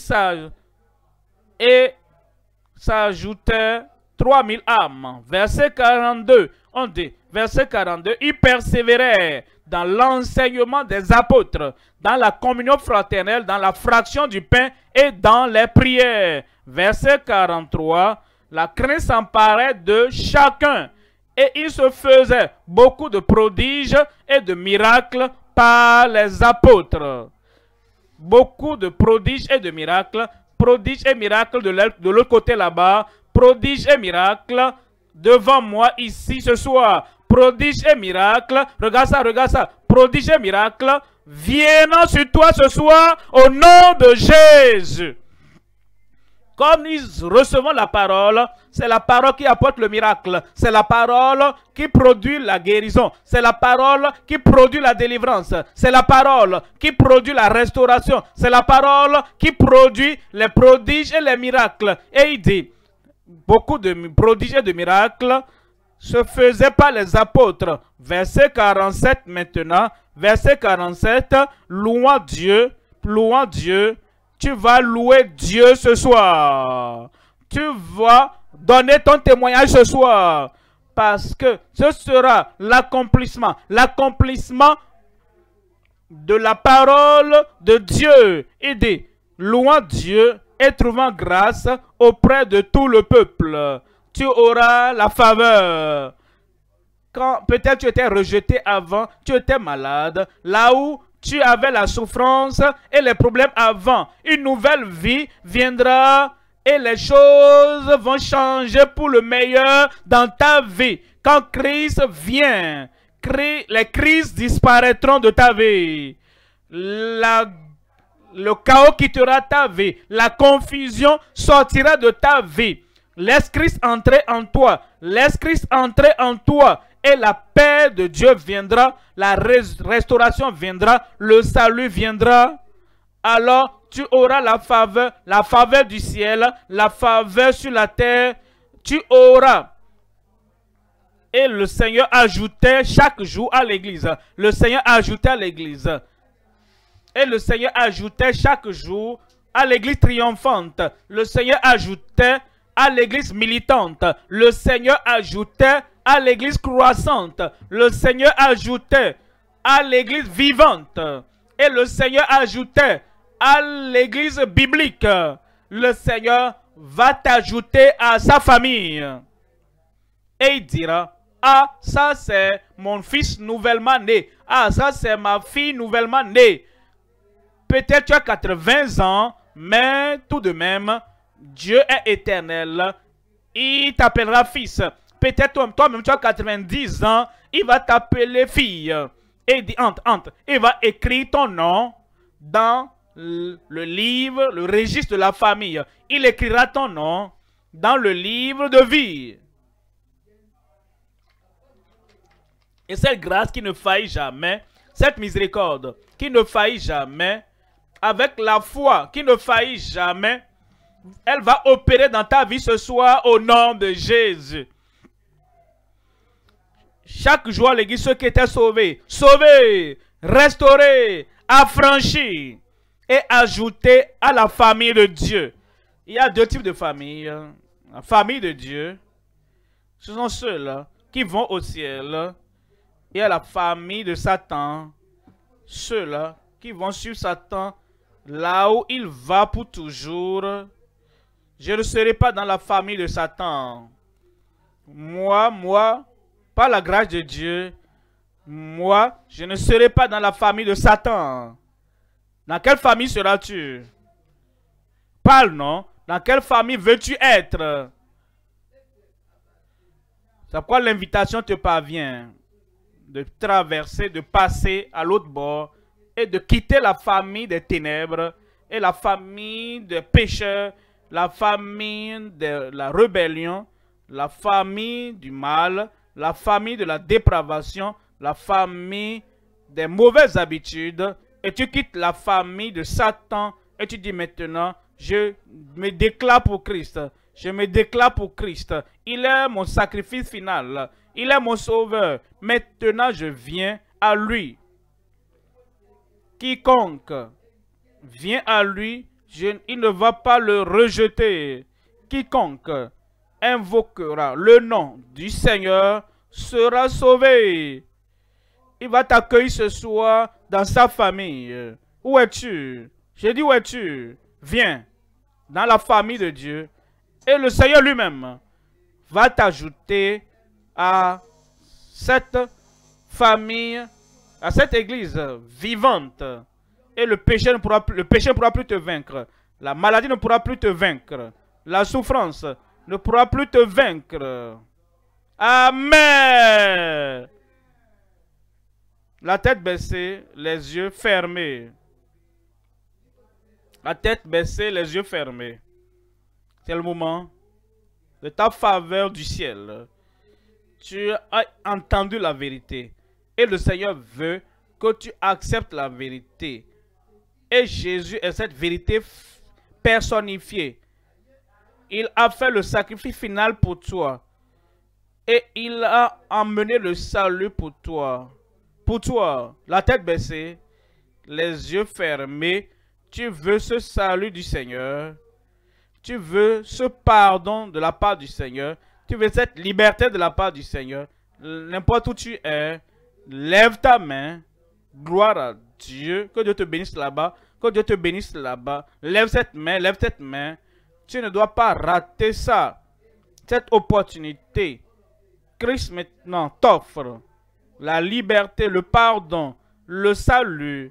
s'ajoutait trois mille âmes. Verset quarante-deux, on dit, verset quarante-deux, il persévérait dans l'enseignement des apôtres, dans la communion fraternelle, dans la fraction du pain et dans les prières. Verset quarante-trois, la crainte s'emparait de chacun et il se faisait beaucoup de prodiges et de miracles par les apôtres. Beaucoup de prodiges et de miracles, prodiges et miracles de l'autre côté là-bas, prodiges et miracles devant moi ici ce soir. Prodige et miracle, regarde ça, regarde ça. Prodige et miracle, viennent sur toi ce soir au nom de Jésus. Comme nous recevons la parole, c'est la parole qui apporte le miracle. C'est la parole qui produit la guérison. C'est la parole qui produit la délivrance. C'est la parole qui produit la restauration. C'est la parole qui produit les prodiges et les miracles. Et il dit, beaucoup de prodiges et de miracles se faisaient par les apôtres. Verset quarante-sept maintenant. Verset quarante-sept, louant Dieu, louant Dieu. Tu vas louer Dieu ce soir. Tu vas donner ton témoignage ce soir. Parce que ce sera l'accomplissement. L'accomplissement de la parole de Dieu. Il dit, louant Dieu et trouvant grâce auprès de tout le peuple. Tu auras la faveur. Quand peut-être tu étais rejeté avant, tu étais malade. Là où tu avais la souffrance et les problèmes avant. Une nouvelle vie viendra et les choses vont changer pour le meilleur dans ta vie. Quand Christ vient, les crises disparaîtront de ta vie. La, le chaos quittera ta vie. La confusion sortira de ta vie. Laisse Christ entrer en toi. Laisse Christ entrer en toi. Et la paix de Dieu viendra, la restauration viendra, le salut viendra. Alors tu auras la faveur, la faveur du ciel, la faveur sur la terre. Tu auras. Et le Seigneur ajoutait chaque jour à l'église. Le Seigneur ajoutait à l'église. Et le Seigneur ajoutait chaque jour à l'église triomphante. Le Seigneur ajoutait à l'église militante. Le Seigneur ajoutait à l'église croissante. Le Seigneur ajoutait à l'église vivante. Et le Seigneur ajoutait à l'église biblique. Le Seigneur va t'ajouter à sa famille. Et il dira, ah, ça c'est mon fils nouvellement né. Ah, ça c'est ma fille nouvellement née. Peut-être tu as quatre-vingts ans, mais tout de même, Dieu est éternel. Il t'appellera fils. Peut-être toi-même, tu as quatre-vingt-dix ans, il va t'appeler fille. Et il dit, entre, entre. Il va écrire ton nom dans le livre, le registre de la famille. Il écrira ton nom dans le livre de vie. Et cette grâce qui ne faillit jamais, cette miséricorde qui ne faillit jamais, avec la foi qui ne faillit jamais, elle va opérer dans ta vie ce soir au nom de Jésus. Chaque jour à l'église, ceux qui étaient sauvés, sauvés, restaurés, affranchis et ajoutés à la famille de Dieu. Il y a deux types de familles. La famille de Dieu, ce sont ceux-là qui vont au ciel. Il y a la famille de Satan, ceux-là qui vont suivre Satan là où il va pour toujours. Je ne serai pas dans la famille de Satan. Moi, moi, par la grâce de Dieu, moi, je ne serai pas dans la famille de Satan. Dans quelle famille seras-tu? Parle, non? Dans quelle famille veux-tu être? C'est pourquoi l'invitation te parvient de traverser, de passer à l'autre bord et de quitter la famille des ténèbres et la famille des pécheurs, la famille de la rébellion, la famille du mal, la famille de la dépravation, la famille des mauvaises habitudes, et tu quittes la famille de Satan et tu dis maintenant, je me déclare pour Christ, je me déclare pour Christ, il est mon sacrifice final, il est mon sauveur, maintenant je viens à lui. Quiconque vient à lui, je, il ne va pas le rejeter. Quiconque invoquera le nom du Seigneur sera sauvé. Il va t'accueillir ce soir dans sa famille. Où es-tu? J'ai dit où es-tu? Viens dans la famille de Dieu. Et le Seigneur lui-même va t'ajouter à cette famille, à cette église vivante. Et le péché ne pourra, le péché ne pourra plus te vaincre. La maladie ne pourra plus te vaincre. La souffrance ne pourra plus te vaincre. Amen. La tête baissée, les yeux fermés. La tête baissée, les yeux fermés. C'est le moment de ta faveur du ciel. Tu as entendu la vérité. Et le Seigneur veut que tu acceptes la vérité. Et Jésus est cette vérité personnifiée. Il a fait le sacrifice final pour toi. Et il a emmené le salut pour toi. Pour toi, la tête baissée, les yeux fermés, tu veux ce salut du Seigneur. Tu veux ce pardon de la part du Seigneur. Tu veux cette liberté de la part du Seigneur. N'importe où tu es, lève ta main. Gloire à Dieu. Que Dieu te bénisse là-bas. Que Dieu te bénisse là-bas. Lève cette main, lève cette main. Tu ne dois pas rater ça. Cette opportunité. Christ maintenant t'offre la liberté, le pardon, le salut.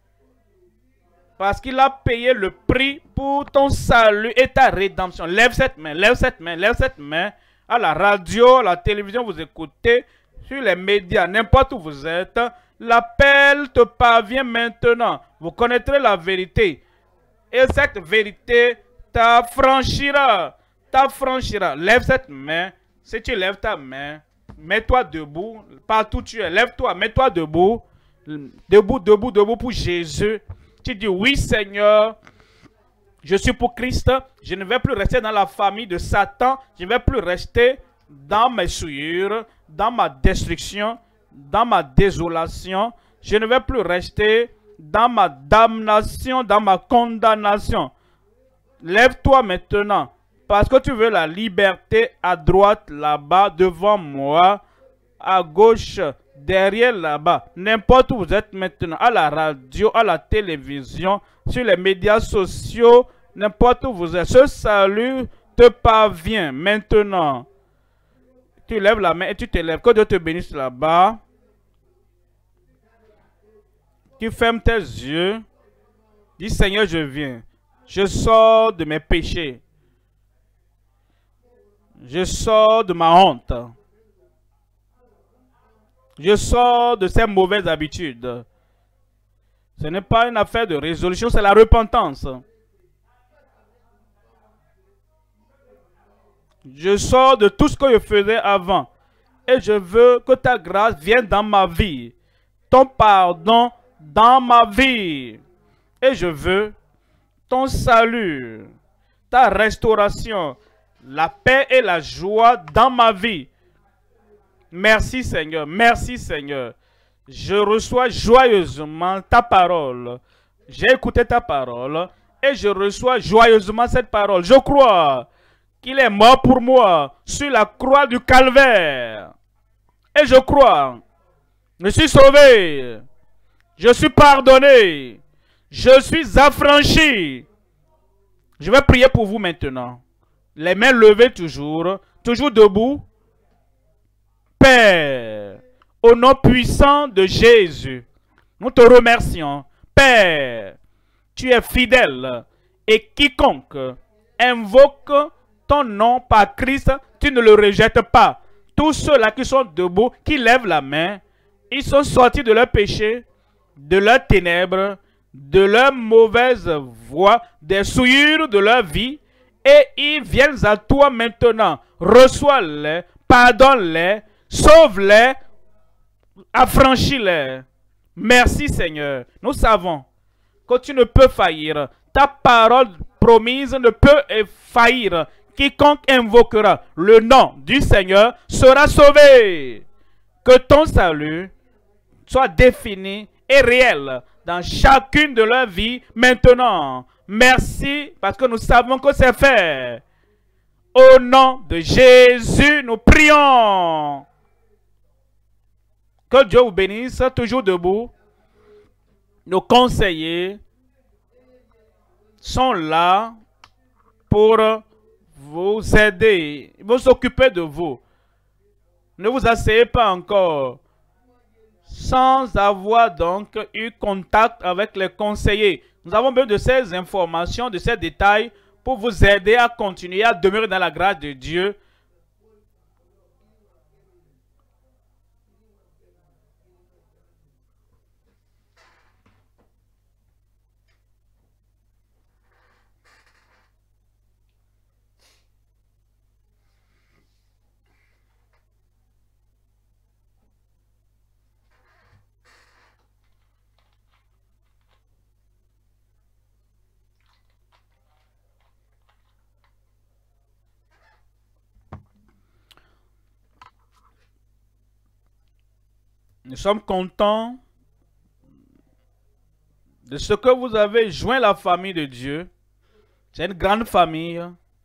Parce qu'il a payé le prix pour ton salut et ta rédemption. Lève cette main, lève cette main, lève cette main. À la radio, à la télévision, vous écoutez, sur les médias, n'importe où vous êtes. L'appel te parvient maintenant. Vous connaîtrez la vérité. Et cette vérité t'affranchira. T'affranchira. Lève cette main. Si tu lèves ta main, mets-toi debout. Partout où tu es, lève-toi, mets-toi debout. Debout, debout, debout pour Jésus. Tu dis, oui Seigneur, je suis pour Christ. Je ne vais plus rester dans la famille de Satan. Je ne vais plus rester dans mes souillures, dans ma destruction, dans ma désolation. Je ne vais plus rester dans ma damnation, dans ma condamnation. Lève-toi maintenant. Parce que tu veux la liberté à droite là-bas, devant moi, à gauche, derrière là-bas. N'importe où vous êtes maintenant, à la radio, à la télévision, sur les médias sociaux, n'importe où vous êtes. Ce salut te parvient maintenant. Tu lèves la main et tu te lèves. Que Dieu te bénisse là-bas. Tu fermes tes yeux. Dis Seigneur, je viens. Je sors de mes péchés. Je sors de ma honte. Je sors de ces mauvaises habitudes. Ce n'est pas une affaire de résolution, c'est la repentance. Je sors de tout ce que je faisais avant. Et je veux que ta grâce vienne dans ma vie. Ton pardon dans ma vie. Et je veux ton salut, ta restauration, la paix et la joie dans ma vie. Merci Seigneur, merci Seigneur. Je reçois joyeusement ta parole. J'ai écouté ta parole et je reçois joyeusement cette parole. Je crois qu'il est mort pour moi sur la croix du calvaire. Et je crois, je suis sauvé, je suis pardonné, je suis affranchi. Je vais prier pour vous maintenant. Les mains levées toujours, toujours debout. Père, au nom puissant de Jésus, nous te remercions. Père, tu es fidèle et quiconque invoque ton nom par Christ, tu ne le rejettes pas. Tous ceux-là qui sont debout, qui lèvent la main, ils sont sortis de leur péché, de leurs ténèbres, de leur mauvaise voie, des souillures de leur vie, et ils viennent à toi maintenant. Reçois-les, pardonne-les, sauve-les, affranchis-les. Merci Seigneur. Nous savons que tu ne peux faillir. Ta parole promise ne peut faillir. Quiconque invoquera le nom du Seigneur sera sauvé. Que ton salut soit défini et réel dans chacune de leurs vies maintenant. Merci parce que nous savons que c'est fait. Au nom de Jésus, nous prions. Que Dieu vous bénisse, toujours debout. Nos conseillers sont là pour vous aider. Ils vont s'occuper de vous. Ne vous asseyez pas encore sans avoir donc eu contact avec les conseillers. Nous avons besoin de ces informations, de ces détails pour vous aider à continuer à demeurer dans la grâce de Dieu. Nous sommes contents de ce que vous avez joint la famille de Dieu. C'est une grande famille.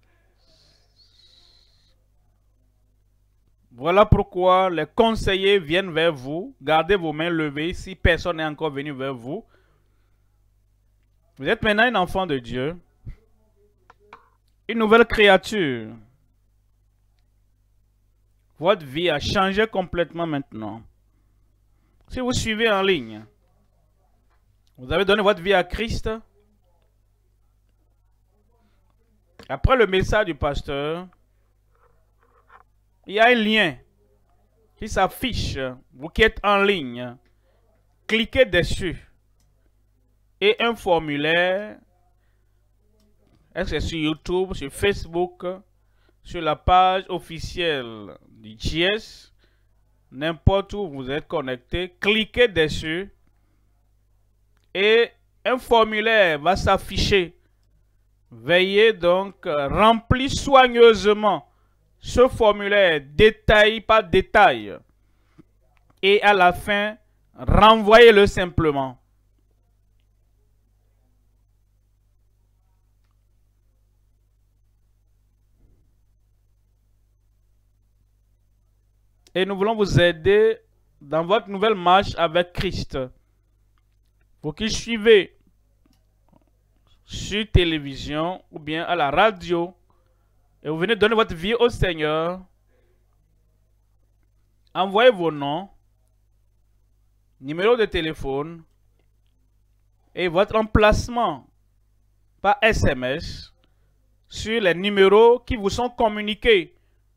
Voilà pourquoi les conseillers viennent vers vous. Gardez vos mains levées si personne n'est encore venu vers vous. Vous êtes maintenant un enfant de Dieu. Une nouvelle créature. Votre vie a changé complètement maintenant. Si vous suivez en ligne, vous avez donné votre vie à Christ. Après le message du pasteur, il y a un lien qui s'affiche. Vous qui êtes en ligne, cliquez dessus. Et un formulaire, est-ce que c'est sur YouTube, sur Facebook, sur la page officielle du J S, n'importe où vous êtes connecté, cliquez dessus et un formulaire va s'afficher. Veuillez donc remplir soigneusement ce formulaire détail par détail et à la fin, renvoyez-le simplement. Et nous voulons vous aider dans votre nouvelle marche avec Christ. Vous qui suivez sur télévision ou bien à la radio et vous venez donner votre vie au Seigneur, envoyez vos noms, numéro de téléphone et votre emplacement par S M S sur les numéros qui vous sont communiqués.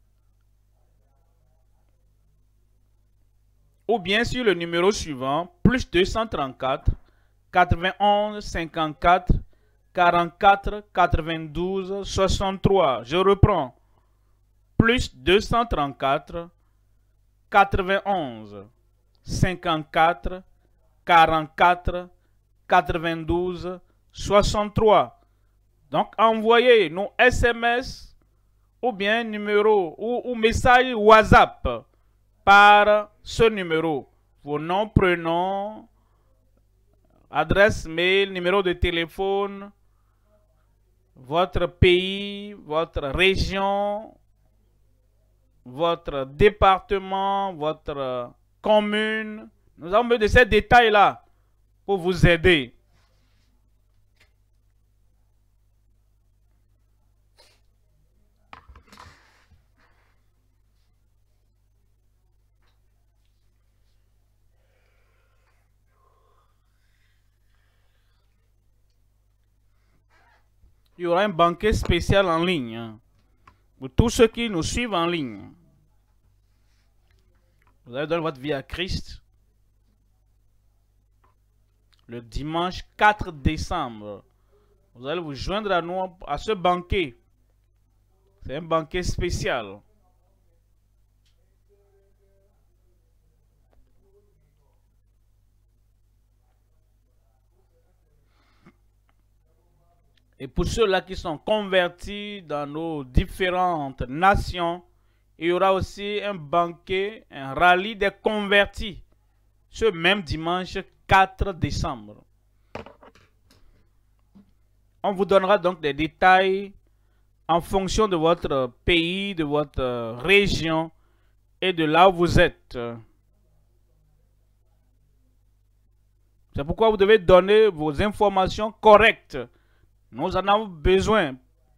Ou bien sur le numéro suivant, plus deux cent trente-quatre, quatre-vingt-onze, cinquante-quatre, quarante-quatre, quatre-vingt-douze, soixante-trois. Je reprends. Plus deux cent trente-quatre, quatre-vingt-onze, cinquante-quatre, quarante-quatre, quatre-vingt-douze, soixante-trois. Donc, envoyez nos S M S ou bien numéro ou, ou message WhatsApp par ce numéro. Vos noms, prénoms, adresse mail, numéro de téléphone, votre pays, votre région, votre département, votre commune. Nous avons besoin de ces détails-là pour vous aider. Il y aura un banquet spécial en ligne pour tous ceux qui nous suivent en ligne. Vous allez donner votre vie à Christ le dimanche quatre décembre. Vous allez vous joindre à nous à ce banquet. C'est un banquet spécial. Et pour ceux-là qui sont convertis dans nos différentes nations, il y aura aussi un banquet, un rallye des convertis, ce même dimanche quatre décembre. On vous donnera donc des détails en fonction de votre pays, de votre région et de là où vous êtes. C'est pourquoi vous devez donner vos informations correctes. Nous en avons besoin.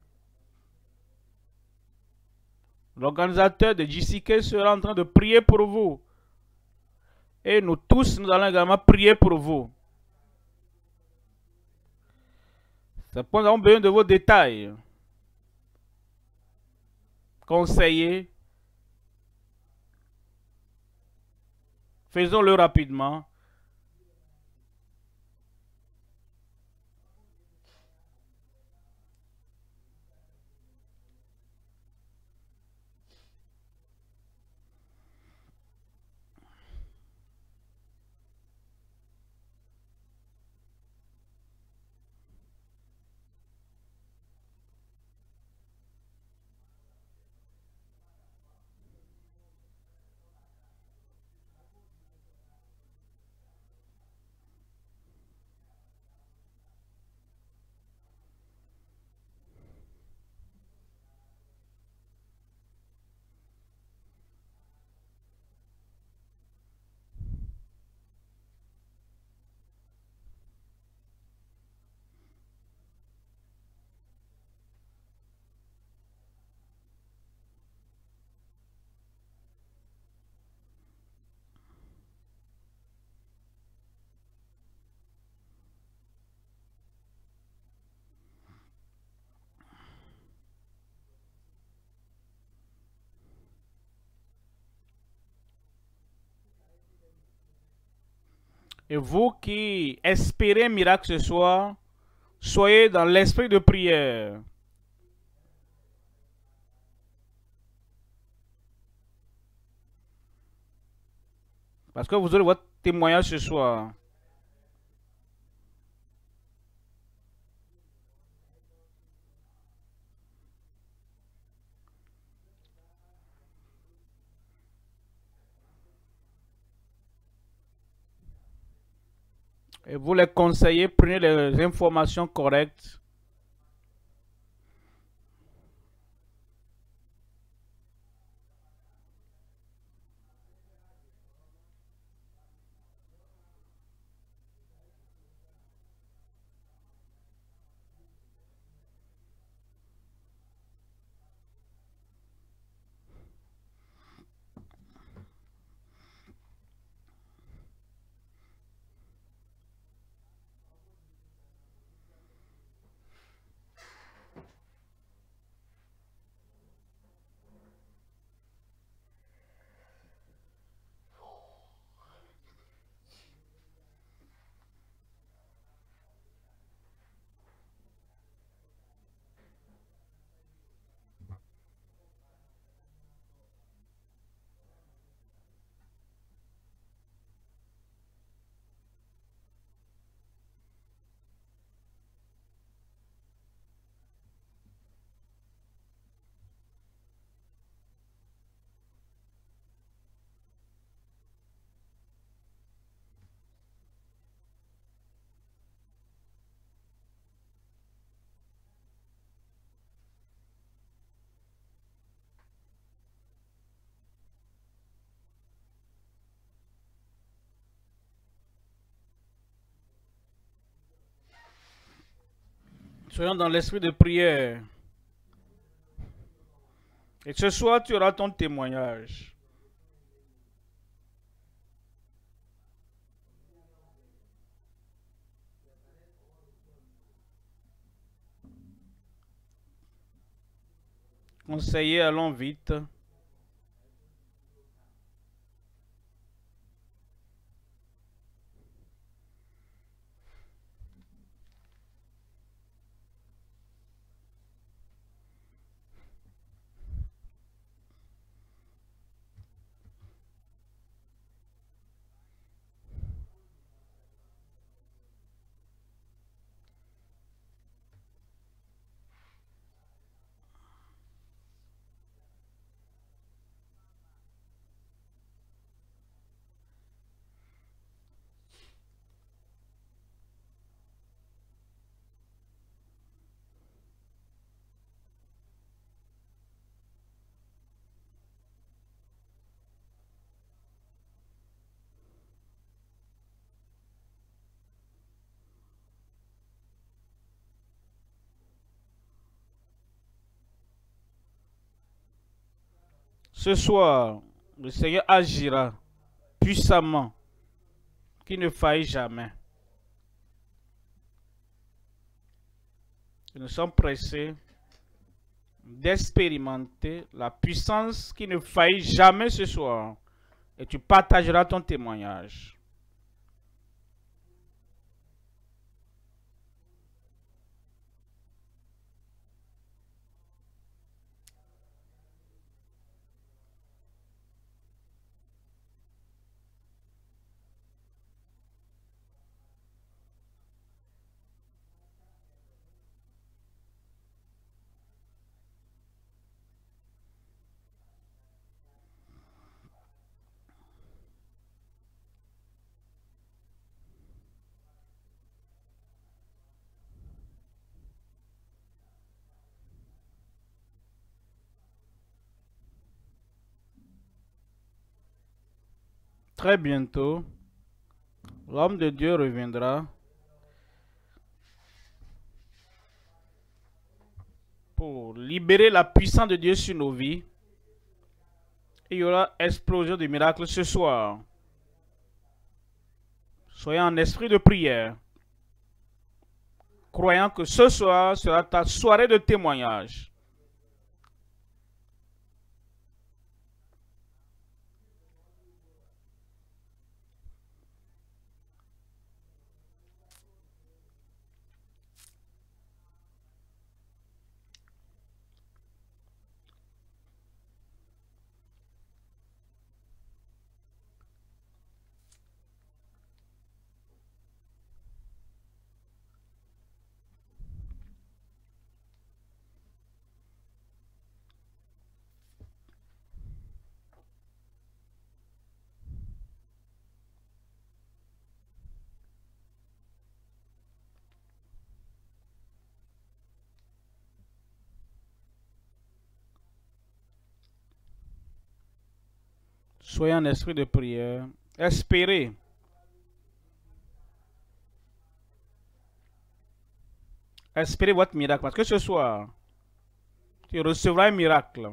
L'organisateur de J C K sera en train de prier pour vous. Et nous tous, nous allons également prier pour vous. C'est pourquoi nous avons besoin de vos détails. Conseillers. Faisons-le rapidement. Et vous qui espérez un miracle ce soir, soyez dans l'esprit de prière. Parce que vous aurez votre témoignage ce soir. Et vous les conseillez, prenez les informations correctes. Soyons dans l'esprit de prière. Et ce soir, tu auras ton témoignage. Conseillers, allons vite. Ce soir, le Seigneur agira puissamment, qui ne faillit jamais. Nous sommes pressés d'expérimenter la puissance qui ne faillit jamais ce soir. Et tu partageras ton témoignage. Très bientôt, l'homme de Dieu reviendra pour libérer la puissance de Dieu sur nos vies. Et il y aura explosion de miracles ce soir. Soyez en esprit de prière, croyant que ce soir sera ta soirée de témoignage. Soyez en esprit de prière. Espérez. Espérez votre miracle. Parce que ce soir, tu recevras un miracle.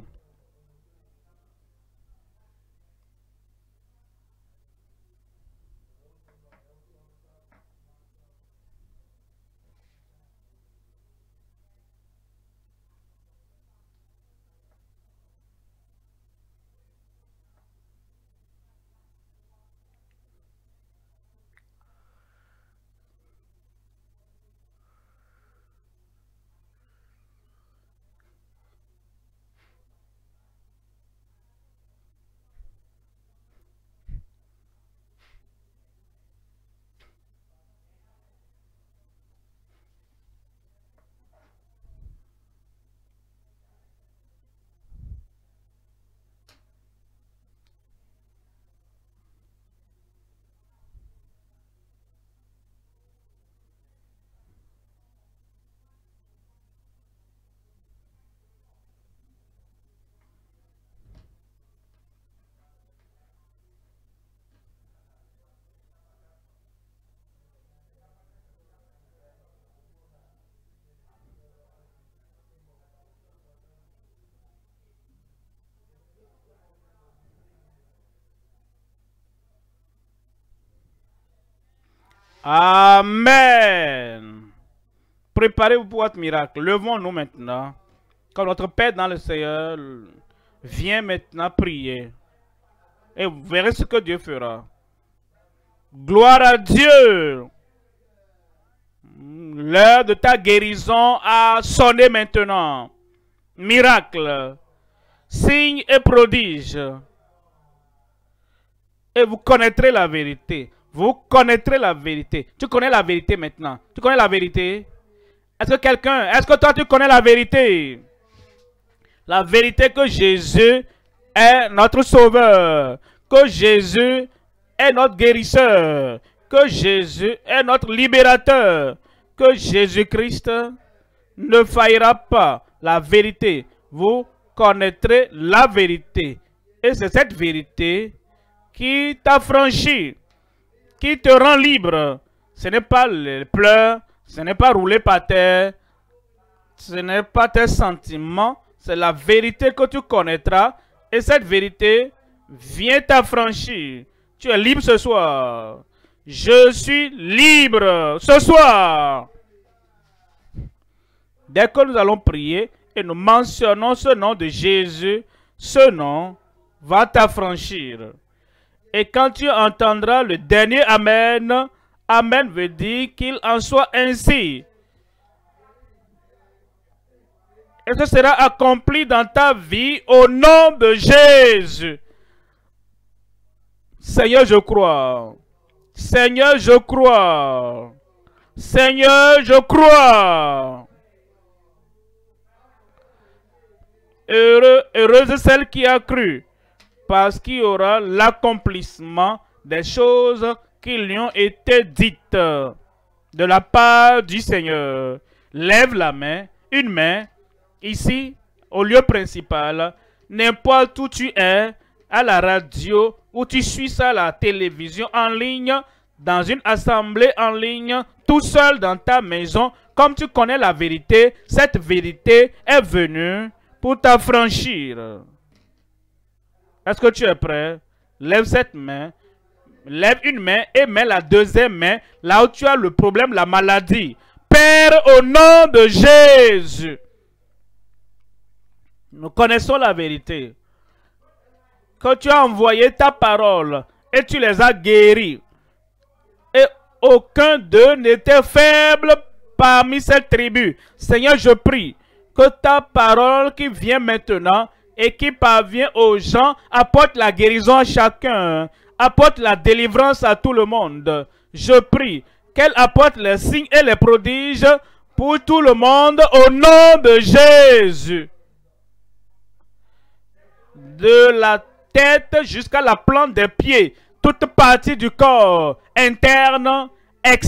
Amen. Préparez-vous pour votre miracle. Levons-nous maintenant. Comme notre Père dans le Seigneur vient maintenant prier. Et vous verrez ce que Dieu fera. Gloire à Dieu. L'heure de ta guérison a sonné maintenant. Miracle, signe et prodige. Et vous connaîtrez la vérité. Vous connaîtrez la vérité. Tu connais la vérité maintenant. Tu connais la vérité? Est-ce que quelqu'un, est-ce que toi tu connais la vérité? La vérité que Jésus est notre sauveur. Que Jésus est notre guérisseur. Que Jésus est notre libérateur. Que Jésus-Christ ne faillira pas. La vérité. Vous connaîtrez la vérité. Et c'est cette vérité qui t'affranchit, qui te rend libre. Ce n'est pas les pleurs, ce n'est pas rouler par terre, ce n'est pas tes sentiments, c'est la vérité que tu connaîtras. Et cette vérité vient t'affranchir. Tu es libre ce soir. Je suis libre ce soir. Dès que nous allons prier et nous mentionnons ce nom de Jésus, ce nom va t'affranchir. Et quand tu entendras le dernier Amen, Amen veut dire qu'il en soit ainsi. Et ce sera accompli dans ta vie au nom de Jésus. Seigneur, je crois. Seigneur, je crois. Seigneur, je crois. Heureux, heureuse celle qui a cru, parce qu'il y aura l'accomplissement des choses qui lui ont été dites de la part du Seigneur. Lève la main, une main, ici, au lieu principal, n'importe où tu es, à la radio, ou tu suis ça à la télévision, en ligne, dans une assemblée en ligne, tout seul dans ta maison, comme tu connais la vérité, cette vérité est venue pour t'affranchir. Est-ce que tu es prêt? Lève cette main. Lève une main et mets la deuxième main là où tu as le problème, la maladie. Père, au nom de Jésus, nous connaissons la vérité. Que tu as envoyé ta parole et tu les as guéris. Et aucun d'eux n'était faible parmi cette tribu. Seigneur, je prie que ta parole qui vient maintenant et qui parvient aux gens apporte la guérison à chacun, apporte la délivrance à tout le monde. Je prie qu'elle apporte les signes et les prodiges pour tout le monde au nom de Jésus. De la tête jusqu'à la plante des pieds, toute partie du corps, interne,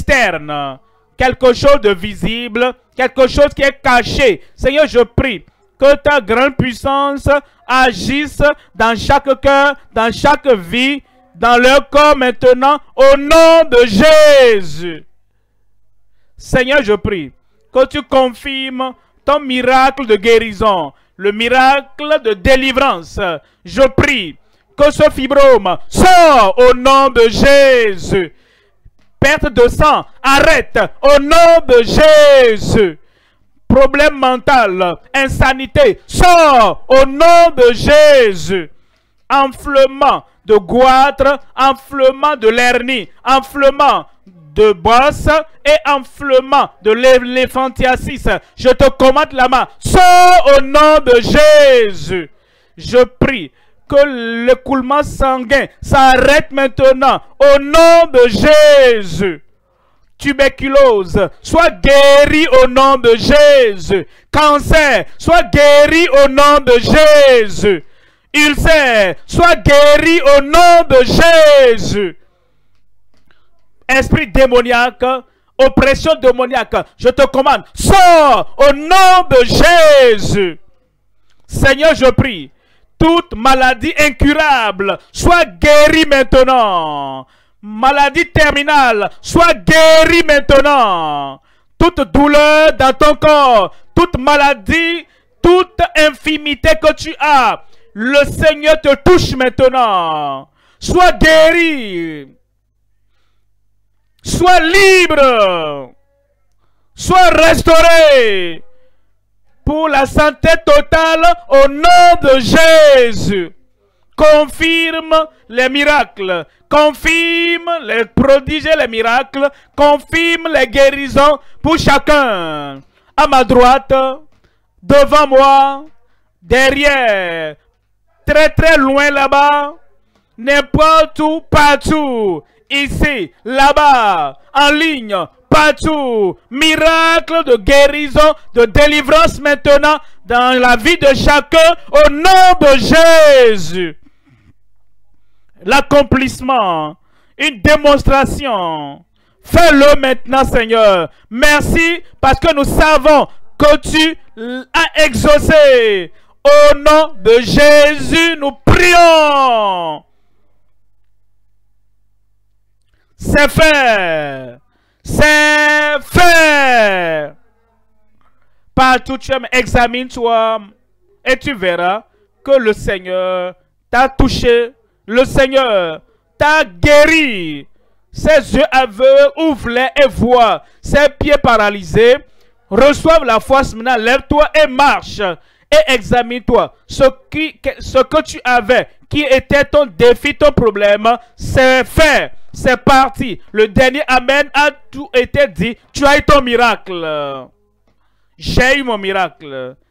externe, quelque chose de visible, quelque chose qui est caché. Seigneur, je prie Que ta grande puissance agisse dans chaque cœur, dans chaque vie, dans leur corps maintenant, au nom de Jésus. Seigneur, je prie que tu confirmes ton miracle de guérison, le miracle de délivrance. Je prie que ce fibrome sort au nom de Jésus. Perte de sang, arrête au nom de Jésus. Problème mental, insanité, sort au nom de Jésus. Enflement de goitre, enflement de l'hernie, enflement de bosse et enflement de l'éléphantiasis. Je te commande la main, sors au nom de Jésus. Je prie que l'écoulement sanguin s'arrête maintenant au nom de Jésus. Tuberculose, sois guéri au nom de Jésus. Cancer, sois guéri au nom de Jésus. Ulcère, sois guéri au nom de Jésus. Esprit démoniaque, oppression démoniaque, je te commande, sors au nom de Jésus. Seigneur, je prie, toute maladie incurable, sois guérie maintenant. Maladie terminale, sois guérie maintenant. Toute douleur dans ton corps, toute maladie, toute infimité que tu as, le Seigneur te touche maintenant. Sois guéri. Sois libre. Sois restauré. Pour la santé totale au nom de Jésus. Confirme les miracles. Confirme les prodiges et les miracles. Confirme les guérisons pour chacun. À ma droite, devant moi, derrière, très très loin là-bas, n'importe où, partout, ici, là-bas, en ligne, partout, miracle de guérison, de délivrance maintenant dans la vie de chacun au nom de Jésus. L'accomplissement, une démonstration. Fais-le maintenant, Seigneur. Merci parce que nous savons que tu as exaucé. Au nom de Jésus, nous prions. C'est fait. C'est fait. Partout tu aimes, examine-toi et tu verras que le Seigneur t'a touché. Le Seigneur t'a guéri. Ses yeux aveugles, ouvre-les et vois. Ses pieds paralysés, reçoivent la force maintenant. Lève-toi et marche. Et examine-toi. Ce, qui, ce que tu avais, qui était ton défi, ton problème, c'est fait. C'est parti. Le dernier Amen a tout été dit. Tu as eu ton miracle. J'ai eu mon miracle.